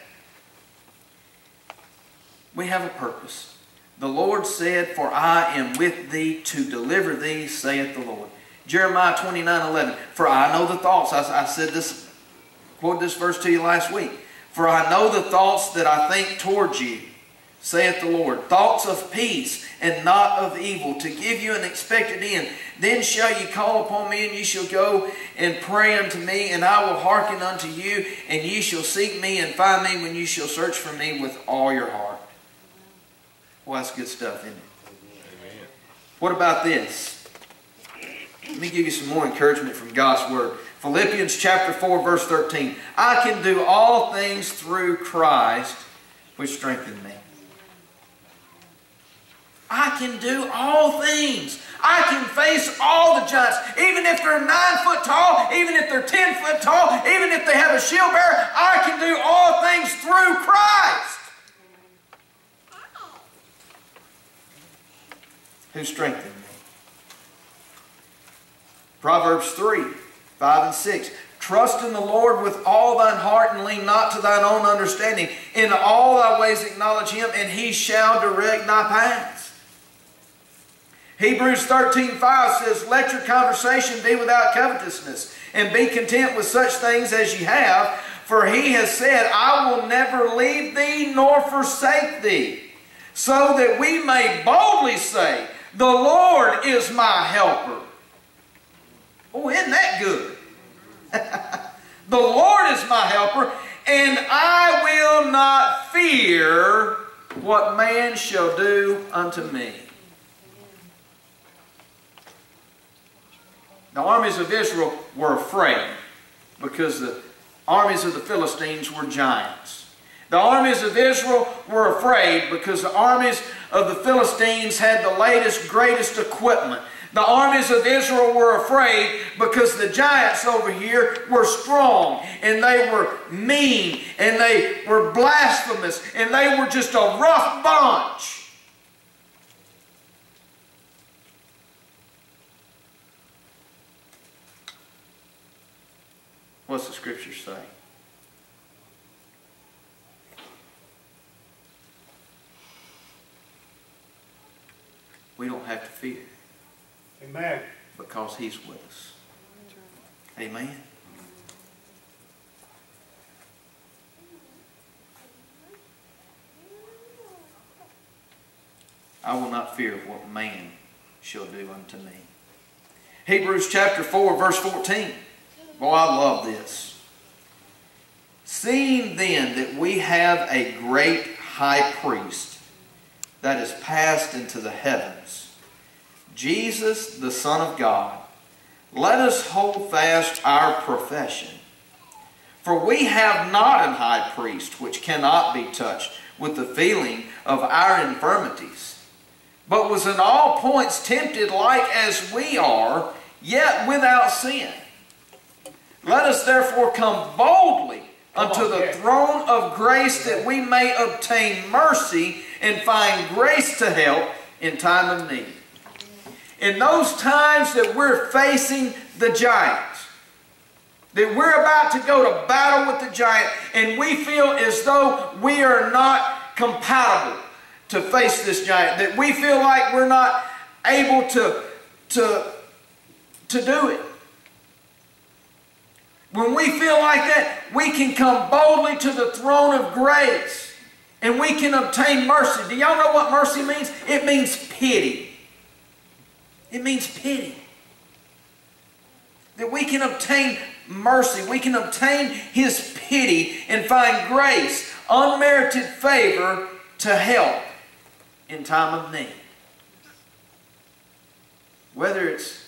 We have a purpose. The Lord said, For I am with thee to deliver thee, saith the Lord. Jeremiah twenty-nine eleven. For I know the thoughts. I, I said this, quoted this verse to you last week. For I know the thoughts that I think towards you, saith the Lord. Thoughts of peace and not of evil, to give you an expected end. Then shall ye call upon me, and ye shall go and pray unto me, and I will hearken unto you, and ye shall seek me and find me when you shall search for me with all your heart. Well, that's good stuff, isn't it? Amen. What about this? Let me give you some more encouragement from God's Word. Philippians chapter four, verse thirteen. I can do all things through Christ, which strengthened me. I can do all things. I can face all the giants. Even if they're nine foot tall, even if they're ten foot tall, even if they have a shield bearer, I can do all things through Christ, who strengthened me. Proverbs three, five and six. Trust in the Lord with all thine heart, and lean not to thine own understanding. In all thy ways acknowledge him, and he shall direct thy paths. Hebrews thirteen, five says, let your conversation be without covetousness, and be content with such things as ye have. For he has said, I will never leave thee nor forsake thee. So that we may boldly say, the Lord is my helper. Oh, isn't that good? The Lord is my helper, and I will not fear what man shall do unto me. The armies of Israel were afraid because the armies of the Philistines were giants. The armies of Israel were afraid because the armies of the Philistines had the latest, greatest equipment. The armies of Israel were afraid because the giants over here were strong, and they were mean, and they were blasphemous, and they were just a rough bunch. What's the scripture say? We don't have to fear. Amen. Because he's with us. Amen. I will not fear what man shall do unto me. Hebrews chapter four, verse fourteen. Boy, I love this. Seeing then that we have a great high priest that is passed into the heavens, Jesus, the Son of God, let us hold fast our profession. For we have not an high priest which cannot be touched with the feeling of our infirmities, but was in all points tempted like as we are, yet without sin. Let us therefore come boldly unto the throne of grace, that we may obtain mercy and find grace to help in time of need. In those times that we're facing the giants, that we're about to go to battle with the giant, and we feel as though we are not compatible to face this giant, that we feel like we're not able to, to, to do it. When we feel like that, we can come boldly to the throne of grace, and we can obtain mercy. Do y'all know what mercy means? It means pity. It means pity. That we can obtain mercy. We can obtain his pity and find grace, unmerited favor to help in time of need. Whether it's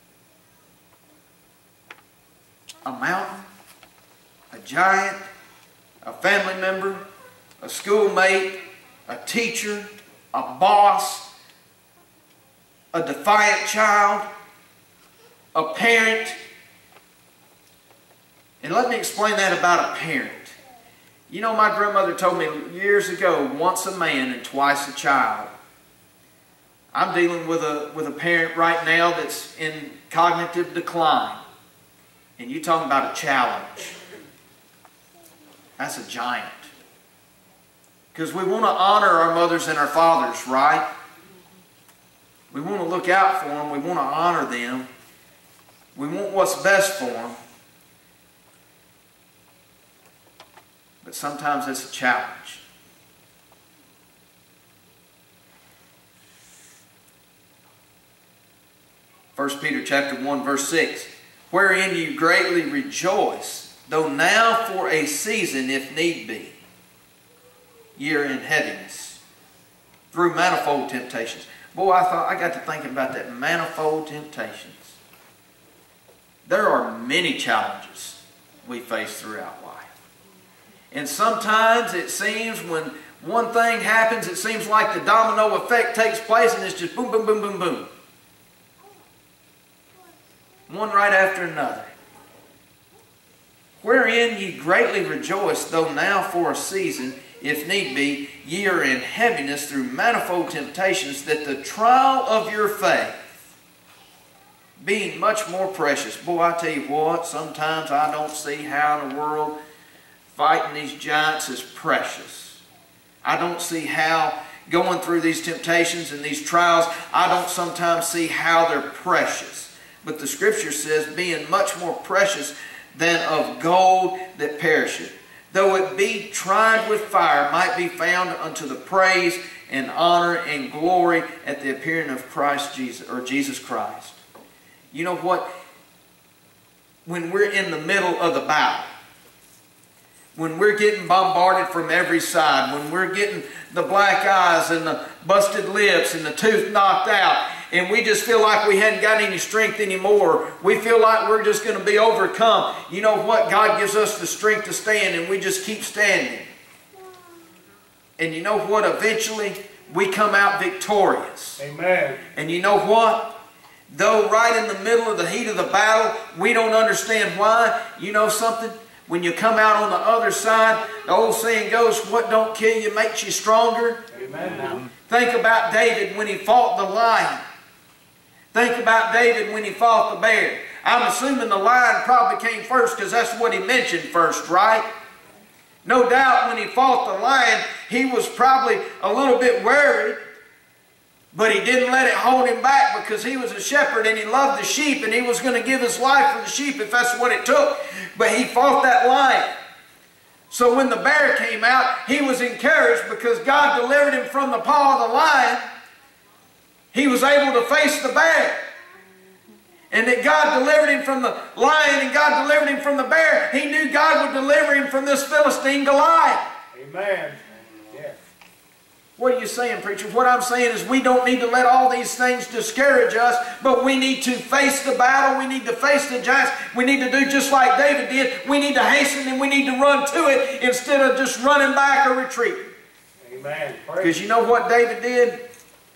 a mountain, a giant, a family member, a schoolmate, a teacher, a boss, a defiant child, a parent. And let me explain that about a parent. You know, my grandmother told me years ago, once a man and twice a child. I'm dealing with a, with a parent right now that's in cognitive decline. And you're talking about a challenge. That's a giant. Because we want to honor our mothers and our fathers, right? We want to look out for them. We want to honor them. We want what's best for them. But sometimes it's a challenge. First Peter chapter one, verse six. Wherein you greatly rejoice, though now for a season, if need be, ye are in heaviness, through manifold temptations. Boy, I thought I got to thinking about that, manifold temptations. There are many challenges we face throughout life. And sometimes it seems when one thing happens, it seems like the domino effect takes place and it's just boom, boom, boom, boom, boom. One right after another. Wherein ye greatly rejoice, though now for a season, if need be, ye are in heaviness through manifold temptations, that the trial of your faith, being much more precious. Boy, I tell you what, sometimes I don't see how in the world fighting these giants is precious. I don't see how going through these temptations and these trials, I don't sometimes see how they're precious. But the Scripture says, being much more precious than of gold that perisheth, though it be tried with fire, might be found unto the praise and honor and glory at the appearing of Christ Jesus, or Jesus Christ. You know what? When we're in the middle of the battle, when we're getting bombarded from every side, when we're getting the black eyes and the busted lips and the tooth knocked out, and we just feel like we hadn't got any strength anymore, we feel like we're just going to be overcome, you know what? God gives us the strength to stand, and we just keep standing. And you know what? Eventually, we come out victorious. Amen. And you know what? Though right in the middle of the heat of the battle, we don't understand why. You know something? When you come out on the other side, the old saying goes, what don't kill you makes you stronger. Amen. Now. Think about David when he fought the lion. Think about David when he fought the bear. I'm assuming the lion probably came first because that's what he mentioned first, right? No doubt when he fought the lion, he was probably a little bit worried. But he didn't let it hold him back because he was a shepherd and he loved the sheep and he was going to give his life for the sheep if that's what it took. But he fought that lion. So when the bear came out, he was encouraged because God delivered him from the paw of the lion. He was able to face the bear. And that God delivered him from the lion and God delivered him from the bear. He knew God would deliver him from this Philistine Goliath. Amen. Yes. What are you saying, preacher? What I'm saying is we don't need to let all these things discourage us, but we need to face the battle. We need to face the giants. We need to do just like David did. We need to hasten and we need to run to it instead of just running back or retreating. Amen. Because you know what David did?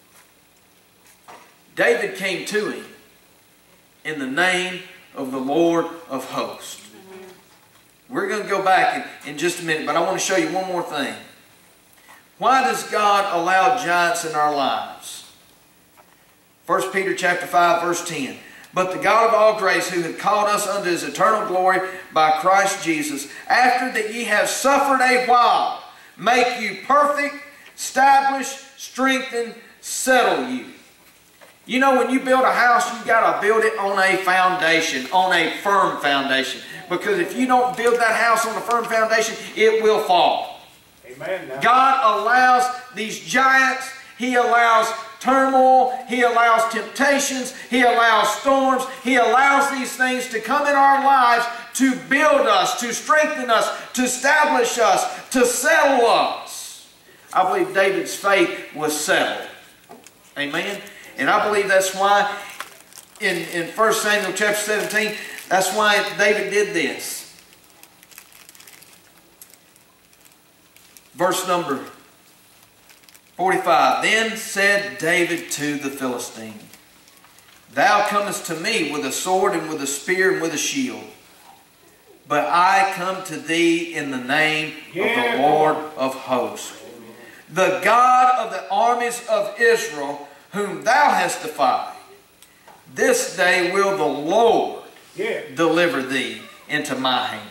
David came to him in the name of the Lord of hosts. We're going to go back in, in just a minute, but I want to show you one more thing. Why does God allow giants in our lives? First Peter chapter five, verse ten. But the God of all grace, who hath called us unto his eternal glory by Christ Jesus, after that ye have suffered a while, make you perfect, establish, strengthen, settle you. You know, when you build a house, you've got to build it on a foundation, on a firm foundation. Because if you don't build that house on a firm foundation, it will fall. Amen. Now. God allows these giants, He allows turmoil, He allows temptations, He allows storms, He allows these things to come in our lives to build us, to strengthen us, to establish us, to settle us. I believe David's faith was settled. Amen? And I believe that's why in, in First Samuel chapter seventeen, that's why David did this. Verse number forty-five. Then said David to the Philistine, Thou comest to me with a sword and with a spear and with a shield. But I come to thee in the name yeah. of the Lord of hosts, the God of the armies of Israel, whom thou hast defied. This day will the Lord yeah. deliver thee into my hand.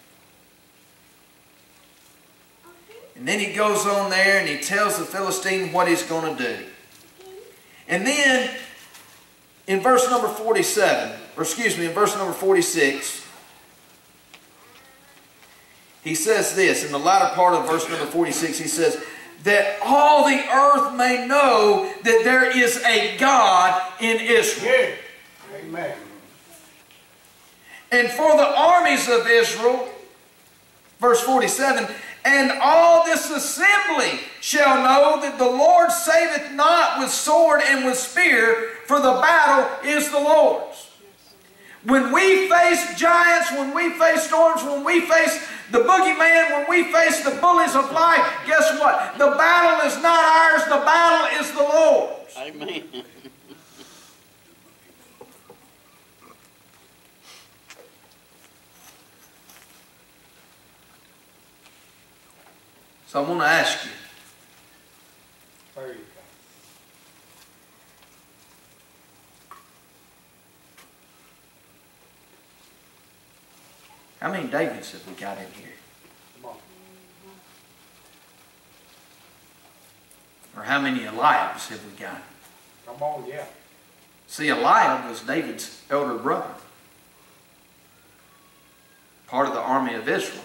And then he goes on there and he tells the Philistine what he's going to do. And then in verse number forty-seven, or excuse me, in verse number forty-six, he says this, in the latter part of verse number forty-six, he says, that all the earth may know that there is a God in Israel. Yeah. Amen. And for the armies of Israel, verse forty-seven, and all this assembly shall know that the Lord saveth not with sword and with spear, for the battle is the Lord's. When we face giants, when we face storms, when we face the boogeyman, when we face the bullies of life, guess what? The battle is not ours, the battle is the Lord's. Amen. So I want to ask you, There you How many Davids have we got in here? Come on. Or how many Eliabs have we got? Come on, yeah. See, Eliab was David's elder brother. Part of the army of Israel.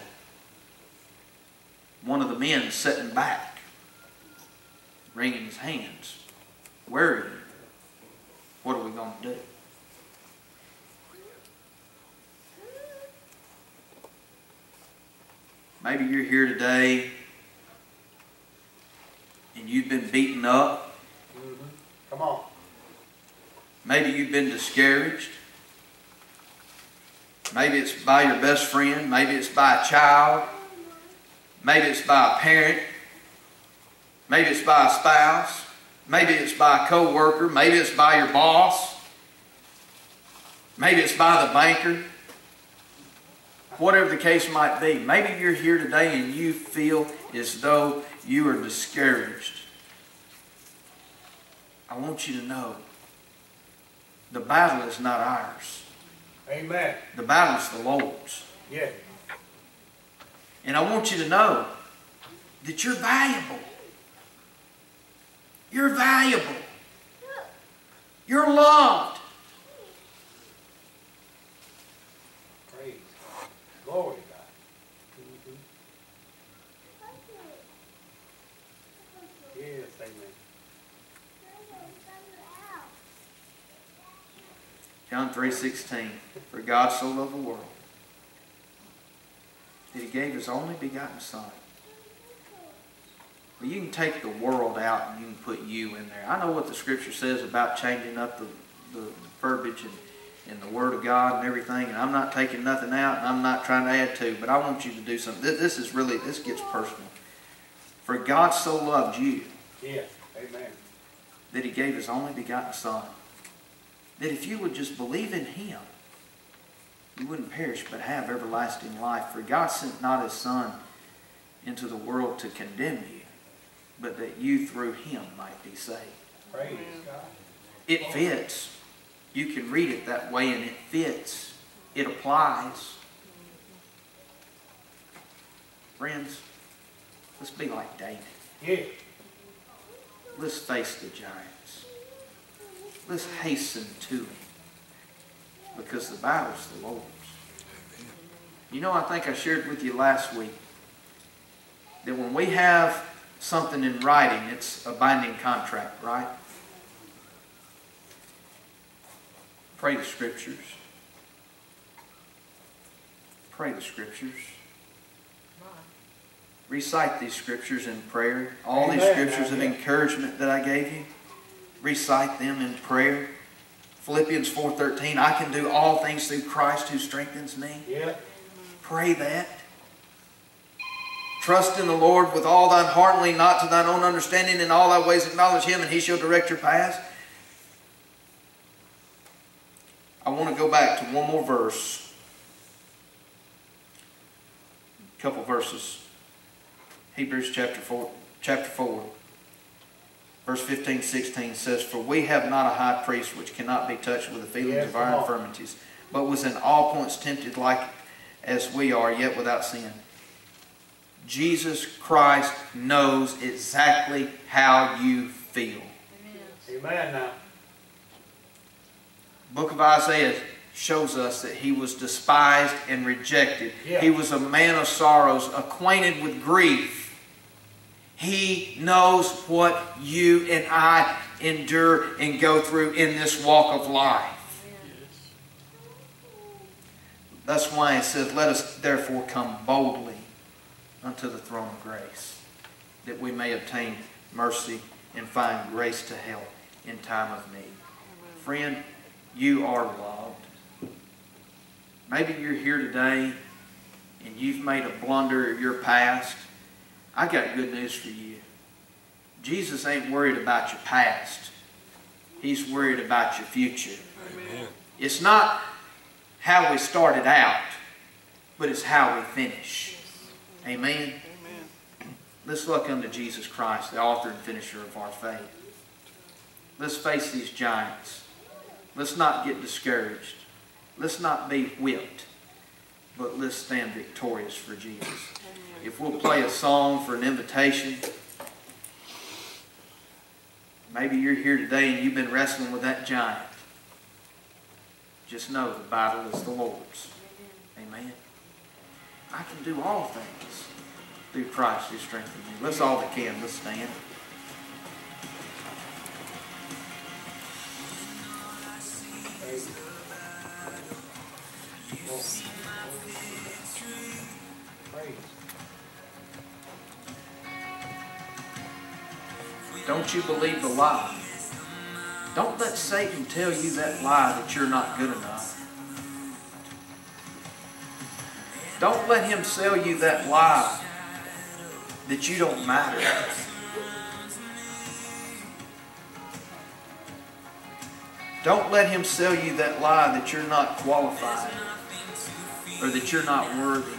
One of the men sitting back, wringing his hands. Where are you? What are we going to do? Maybe you're here today and you've been beaten up. Mm-hmm. Come on. Maybe you've been discouraged. Maybe it's by your best friend. Maybe it's by a child. Maybe it's by a parent. Maybe it's by a spouse. Maybe it's by a co-worker. Maybe it's by your boss. Maybe it's by the banker. Whatever the case might be. Maybe you're here today and you feel as though you are discouraged. I want you to know the battle is not ours. Amen. The battle is the Lord's. Yeah. And I want you to know that you're valuable. You're valuable. You're loved. Praise God. Glory to God. Mm-hmm. Yes, amen. John three sixteen. For God so loved the world that He gave His only begotten Son. Well, you can take the world out and you can put you in there. I know what the Scripture says about changing up the, the, the verbiage and, and the Word of God and everything, and I'm not taking nothing out and I'm not trying to add to, but I want you to do something. This, this is really, this gets personal. For God so loved you. Yes, amen. That He gave His only begotten Son. That if you would just believe in Him, you wouldn't perish but have everlasting life. For God sent not His Son into the world to condemn you, but that you through Him might be saved. Praise God. It fits. You can read it that way and it fits. It applies. Friends, let's be like David. Yeah. Let's face the giants. Let's hasten to Him. Because the battle's the Lord's. You know, I think I shared with you last week that when we have something in writing, it's a binding contract, right? Pray the Scriptures. Pray the Scriptures. Recite these Scriptures in prayer. All these Amen. Scriptures of encouragement that I gave you, recite them in prayer. Philippians four thirteen, I can do all things through Christ who strengthens me. Yeah. Pray that. Trust in the Lord with all thine heart, lean not to thine own understanding. In all thy ways acknowledge Him, and He shall direct your paths. I want to go back to one more verse. A couple verses. Hebrews chapter four, chapter four, verse fifteen, sixteen says, For we have not a high priest which cannot be touched with the feelings Yes, of our come on. infirmities, but was in all points tempted like as we are, yet without sin. Jesus Christ knows exactly how you feel. Amen now. Book of Isaiah shows us that He was despised and rejected. Yeah. He was a man of sorrows, acquainted with grief. He knows what you and I endure and go through in this walk of life. That's why it says, Let us therefore come boldly unto the throne of grace, that we may obtain mercy and find grace to help in time of need. Friend, you are loved. Maybe you're here today and you've made a blunder of your past. I got good news for you. Jesus ain't worried about your past. He's worried about your future. Amen. It's not how we started out, but it's how we finish. Amen? Amen. Let's look unto Jesus Christ, the author and finisher of our faith. Let's face these giants. Let's not get discouraged. Let's not be whipped. but let's stand victorious for Jesus. If we'll play a song for an invitation, maybe you're here today and you've been wrestling with that giant. Just know the battle is the Lord's. Amen. I can do all things through Christ who strengthens me. Let's all that can, let's stand. Don't you believe the lie. Don't let Satan tell you that lie that you're not good enough. Don't let him sell you that lie that you don't matter. Don't let him sell you that lie that you're not qualified or that you're not worthy.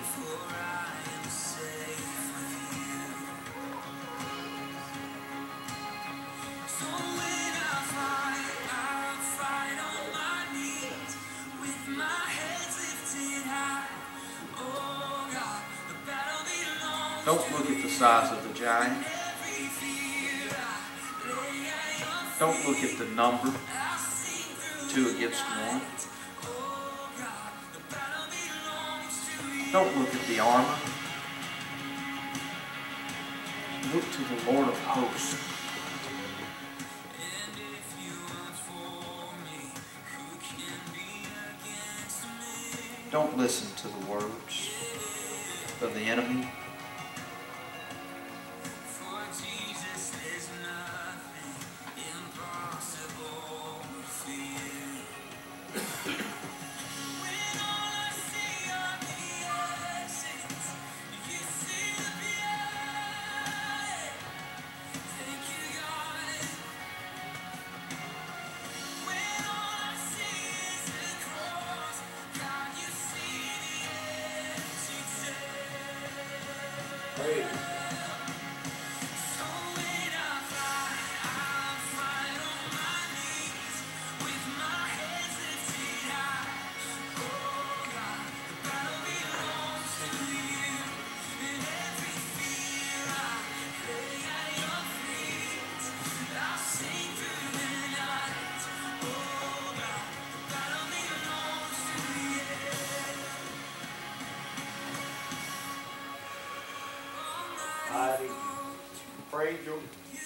Don't look at the size of the giant. Don't look at the number, two against one. Don't look at the armor. Look to the Lord of hosts. Don't listen to the words of the enemy. Praise you.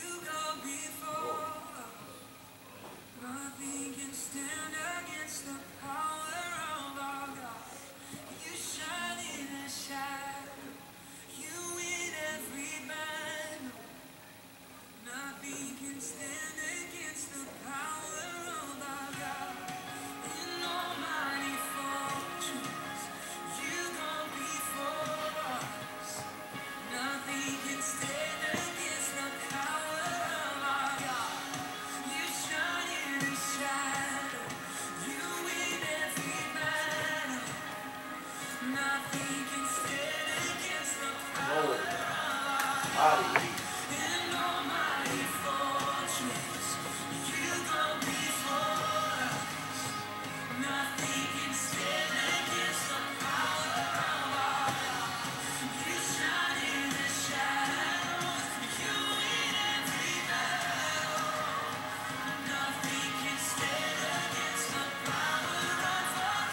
Nothing can stand against the power of our God. You shine in the shadow. You win every battle. Nothing can stand against the power of our God. In almighty fortress, you go before us. Nothing can stand against the power of our God. You shine in the shadow. You win every battle. Nothing can stand against the power of our God. In almighty fortress, you go before us. Nothing can stand against the power of our God. You shine in the shadow. You win every battle. Nothing can stand against the power of our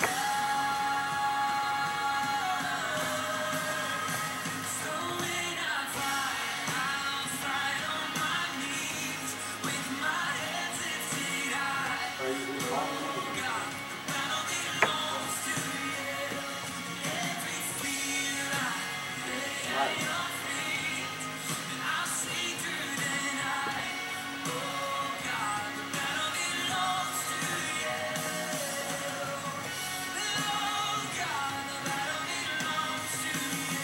God. So when I fight, I'll fight on my knees with my hands lifted high. Oh God, the battle belongs to you. Every fear I lay at your feet, and I'll see through the night. Oh God, the battle belongs to you. Oh God, the battle belongs to you.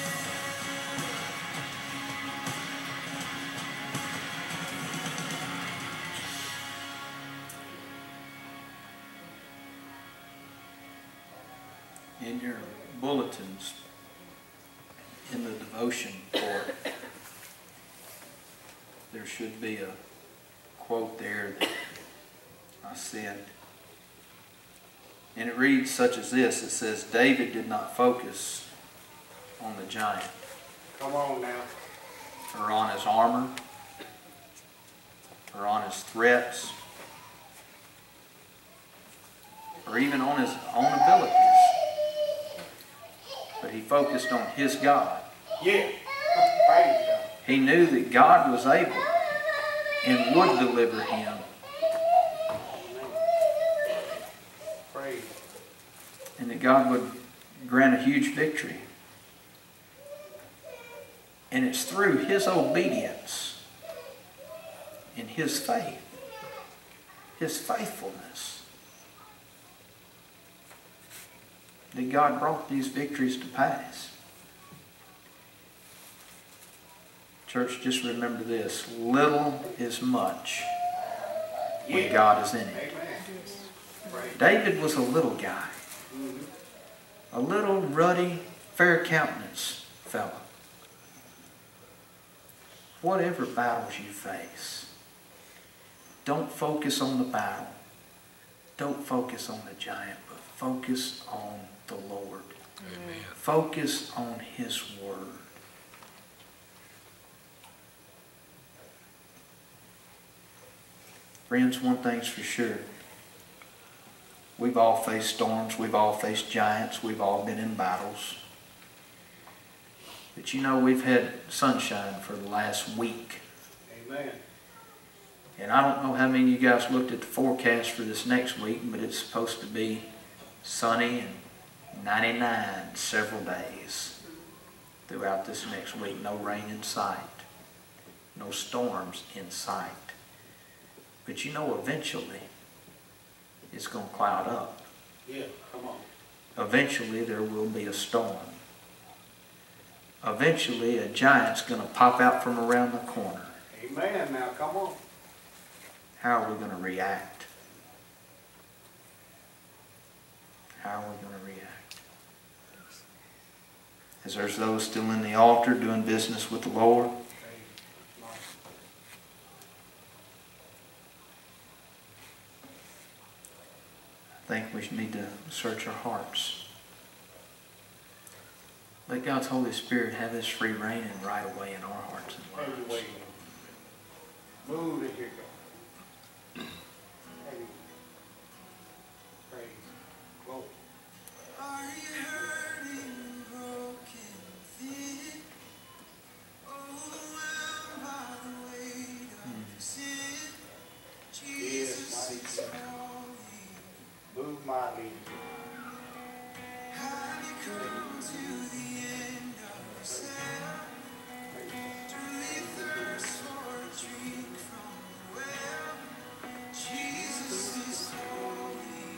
In your bulletins, in the devotion part, there should be a quote there that I said, And it reads such as this. It says, David did not focus on the giant Come on now. or on his armor or on his threats or even on his own abilities. But he focused on his God. Yeah. Praise God. He knew that God was able and would deliver him. Praise. And that God would grant a huge victory. And it's through his obedience and his faith, his faithfulness, that God brought these victories to pass. Church, just remember this. Little is much when Yeah. God is in it. Amen. Praise. David was a little guy. Mhm. A little ruddy, fair countenance fella. Whatever battles you face, don't focus on the battle. Don't focus on the giant, but focus on the Lord. Amen. Focus on His Word. Friends, one thing's for sure. We've all faced storms. We've all faced giants. We've all been in battles. But you know, we've had sunshine for the last week. Amen. And I don't know how many of you guys looked at the forecast for this next week, but it's supposed to be sunny and ninety-nine several days throughout this next week. No rain in sight. No storms in sight. But you know, eventually it's going to cloud up. Yeah, come on. Eventually there will be a storm. Eventually a giant's going to pop out from around the corner. Amen. Now, come on. How are we going to react? How are we going to react? As there's those still in the altar doing business with the Lord, I think we need to search our hearts. Let God's Holy Spirit have His free reign and right away in our hearts and Have your lives. way. Move it here, God. Have your- Praise. Glory. Are you hurting, broken, thin, overwhelmed by the weight of sin? Jesus is calling. Move mightily. Have you come to the end of yourself? Do you thirst for a drink from the well? Jesus is calling.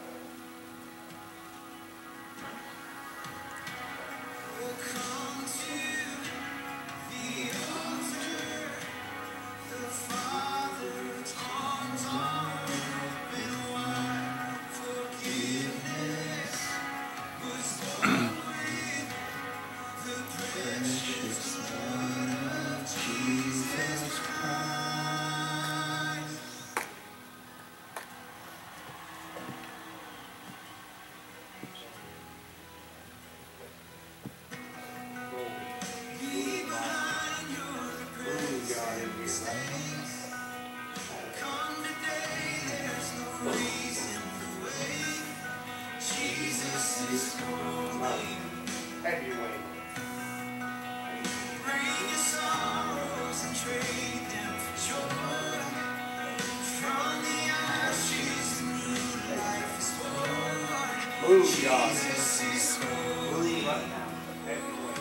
Oh, come to the altar. The Father's arms are open wide. Forgiveness was born with the precious blood of Jesus Christ. Leave behind your Move, God, in here. come today, there's no reason to wait. Jesus is calling. Have your way. Bring your sorrows and trade them for joy. From the ashes, new life is born. Move, God. Jesus is calling. Move right now. Have your way.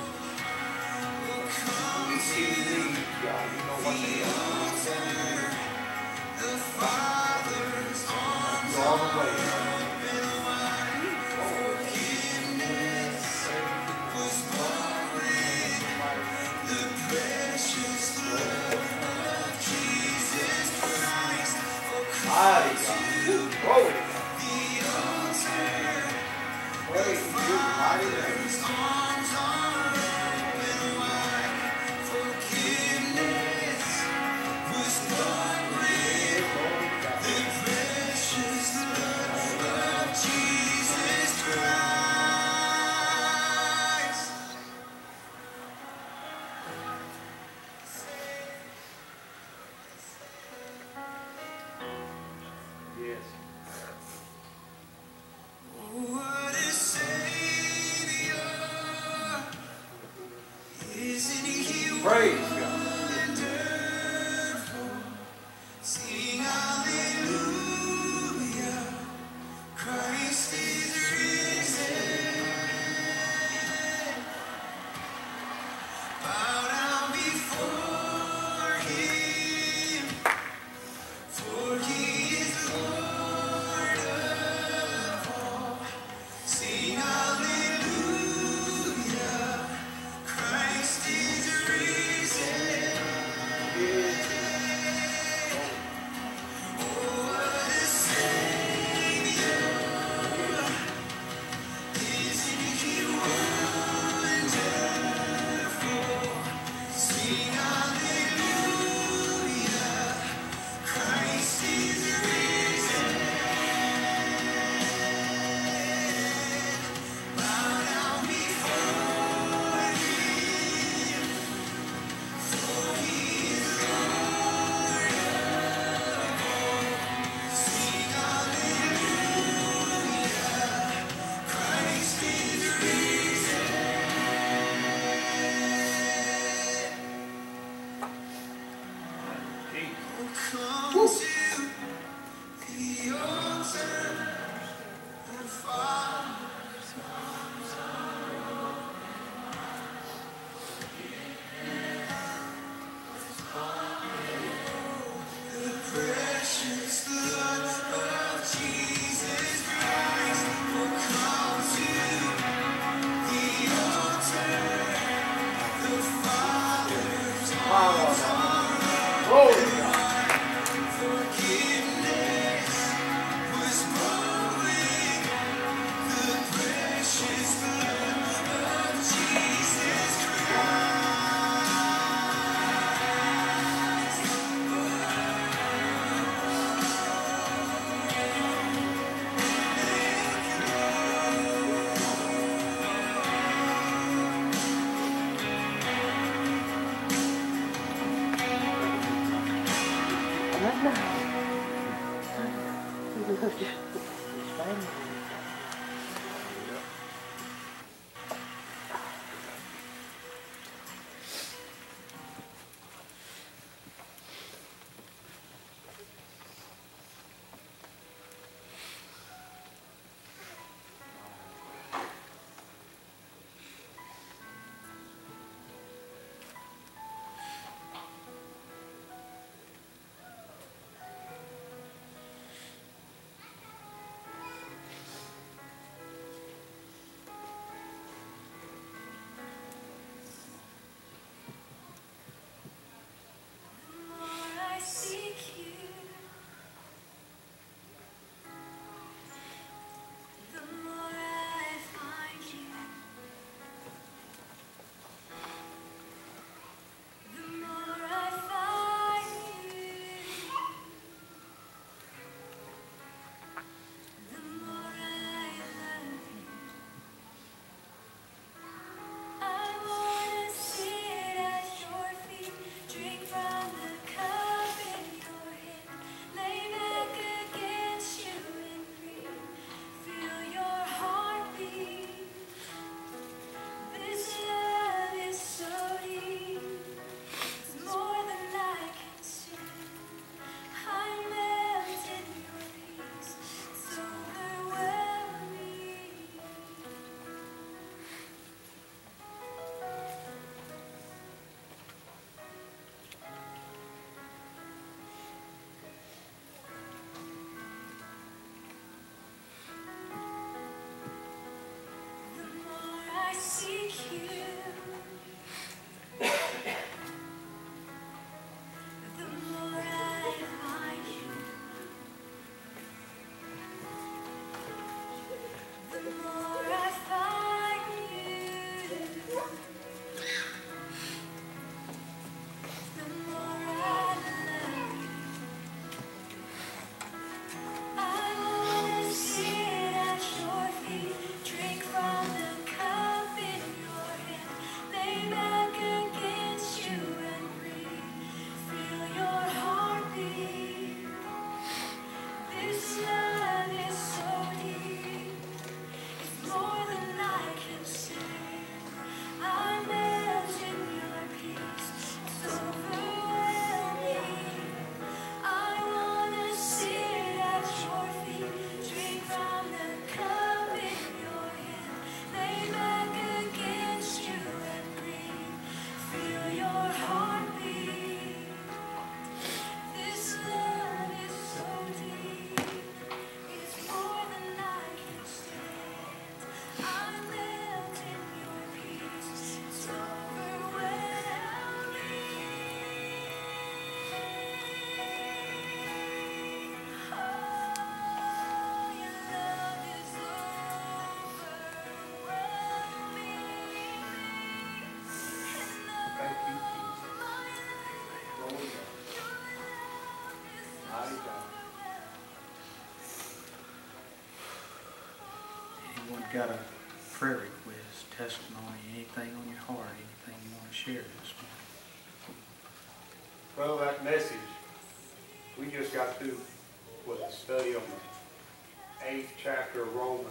You see the needs, God. You know what they are. The Father's arms You're on the way. was born with the precious blood of Jesus Christ. Oh, Mighty God. Glory to God. the altar. Praise you, mighty name. Arms are open wide. Forgiveness was born with Glory to God. the precious blood of Jesus. got a prayer request, testimony, anything on your heart, anything you want to share this morning? Well, that message, we just got through with a study on the eighth chapter of Romans.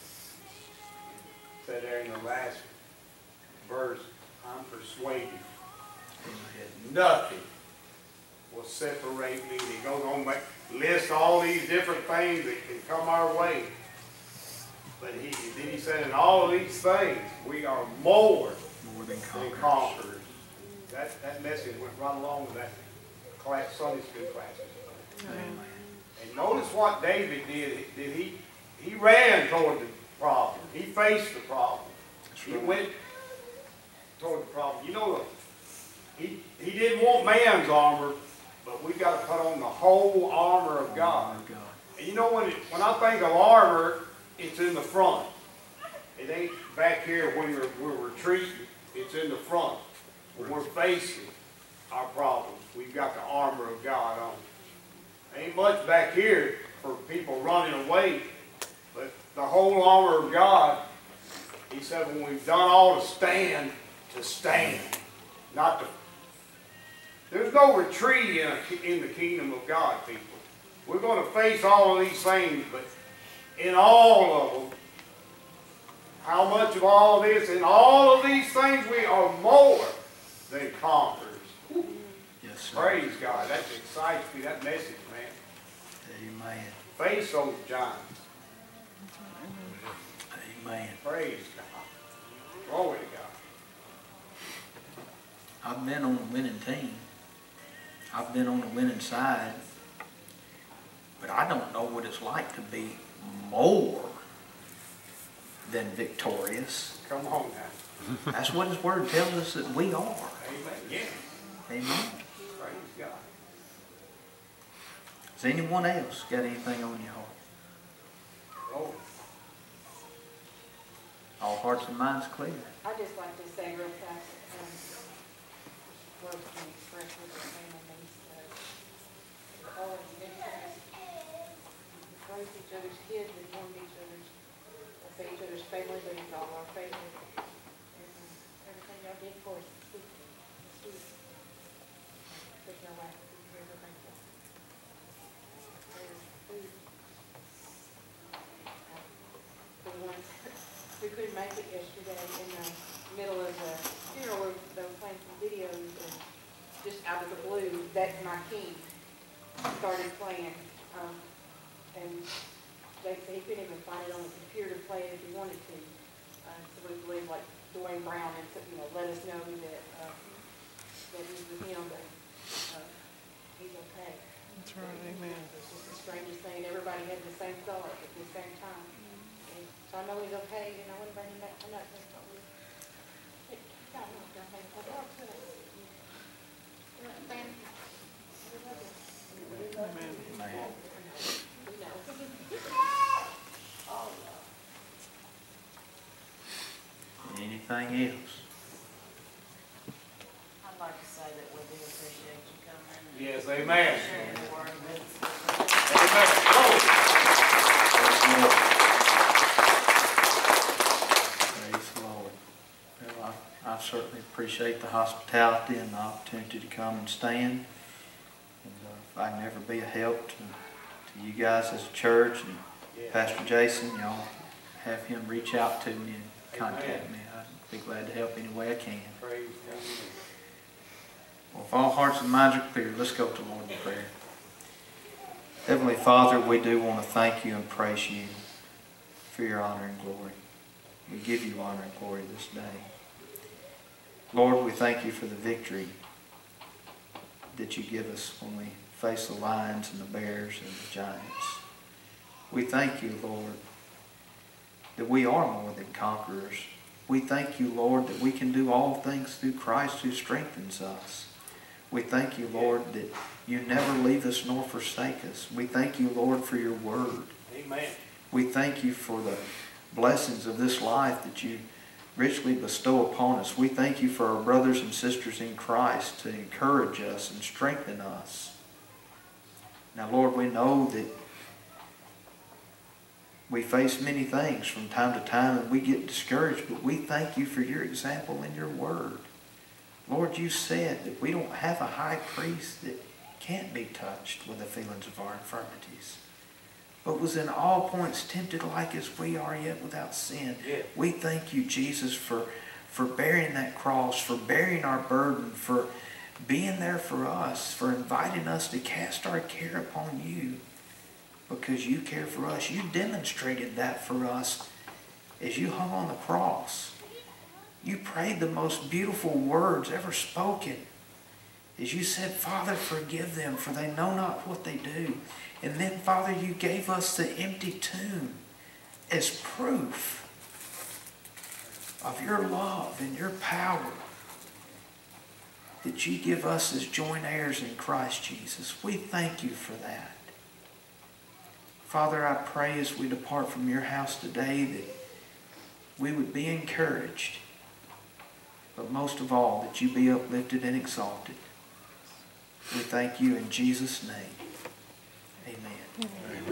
Said there in the last verse, I'm persuaded that nothing will separate me. He goes on to list all these different things that can come our way. But he, then he said, in all of these things, we are more, More than than conquerors. conquerors. That, that message went right along with that class, Sunday school classes. Amen. And notice what David did. Did he? He ran toward the problem. He faced the problem. He went toward the problem. You know, he he didn't want man's armor, but we got to put on the whole armor of God. Oh, God. And you know, when it, when I think of armor, it's in the front. It ain't back here when we're, we're retreating. It's in the front. When we're facing our problems, we've got the armor of God on. Ain't much back here for people running away, but the whole armor of God, he said, when we've done all to stand, to stand, not to. There's no retreat in, a, in the kingdom of God, people. We're going to face all of these things, but in all of them, how much of all of this, in all of these things, we are more than conquerors. Yes, sir. Praise God. That excites me, that message, man. Amen. Face those giants. Amen. Praise God. Glory to God. I've been on a winning team. I've been on the winning side. But I don't know what it's like to be more than victorious. Come on now. That's what his word tells us that we are. Amen. Yeah. Amen. Praise God. Has anyone else got anything on your heart? Oh, All hearts and minds clear. I'd just like to say real fast, um, words can express what the family means to us. We always mention we praise each other's kids, we warn each other's, we say each other's family, but it's all our family. And uh, everything y'all did for us, it's sweet. It's sweet. There's no way. We're very thankful. There's food. Uh, We once, we couldn't make it yesterday in the middle of the funeral, where they were playing some videos, and just out of the blue, That's My King started playing. Um, and they said he couldn't even find it on the computer to play it if he wanted to. Uh, so we believe, like Dwayne Brown, and you know, let us know that uh, that he's with him, but uh, he's okay. That's right, amen. It's just the strangest thing. Everybody had the same thought at the same time. And so I know he's okay, you know, and bring him back. I'm not going to start with it. God, I'm not going to think about it. Too. You're a fan. We love you. We love you. Amen. We know. Oh, no. Anything else? I'd like to say that we do appreciate you coming and yes, amen. sharing the word with us. Amen. Praise the Lord. Well, I, I certainly appreciate the hospitality and the opportunity to come and stand. And uh, if I can ever be a help to, to you guys as a church and Yeah. Pastor Jason, y'all have him reach out to me and contact Amen. me. I'd be glad to help any way I can. Praise God. Well, if all hearts and minds are clear, let's go to the Lord in prayer. Heavenly Father, we do want to thank you and praise you for your honor and glory. We give you honor and glory this day. Lord, we thank you for the victory that you give us when we face the lions and the bears and the giants. We thank you, Lord, that we are more than conquerors. We thank you, Lord, that we can do all things through Christ who strengthens us. We thank you, Lord, that you never leave us nor forsake us. We thank you, Lord, for your word. Amen. We thank you for the blessings of this life that you richly bestow upon us. We thank you for our brothers and sisters in Christ to encourage us and strengthen us. Now, Lord, we know that we face many things from time to time and we get discouraged, but we thank you for your example in your word. Lord, you said that we don't have a high priest that can't be touched with the feelings of our infirmities, but was in all points tempted like as we are, yet without sin. Yeah. We thank you, Jesus, for, for bearing that cross, for bearing our burden, for being there for us, for inviting us to cast our care upon you because you care for us. You demonstrated that for us as you hung on the cross. You prayed the most beautiful words ever spoken as you said, Father, forgive them, for they know not what they do. And then, Father, you gave us the empty tomb as proof of your love and your power that you give us as joint heirs in Christ Jesus. We thank you for that. Father, I pray as we depart from your house today that we would be encouraged, but most of all, that you be uplifted and exalted. We thank you in Jesus' name. Amen. Amen.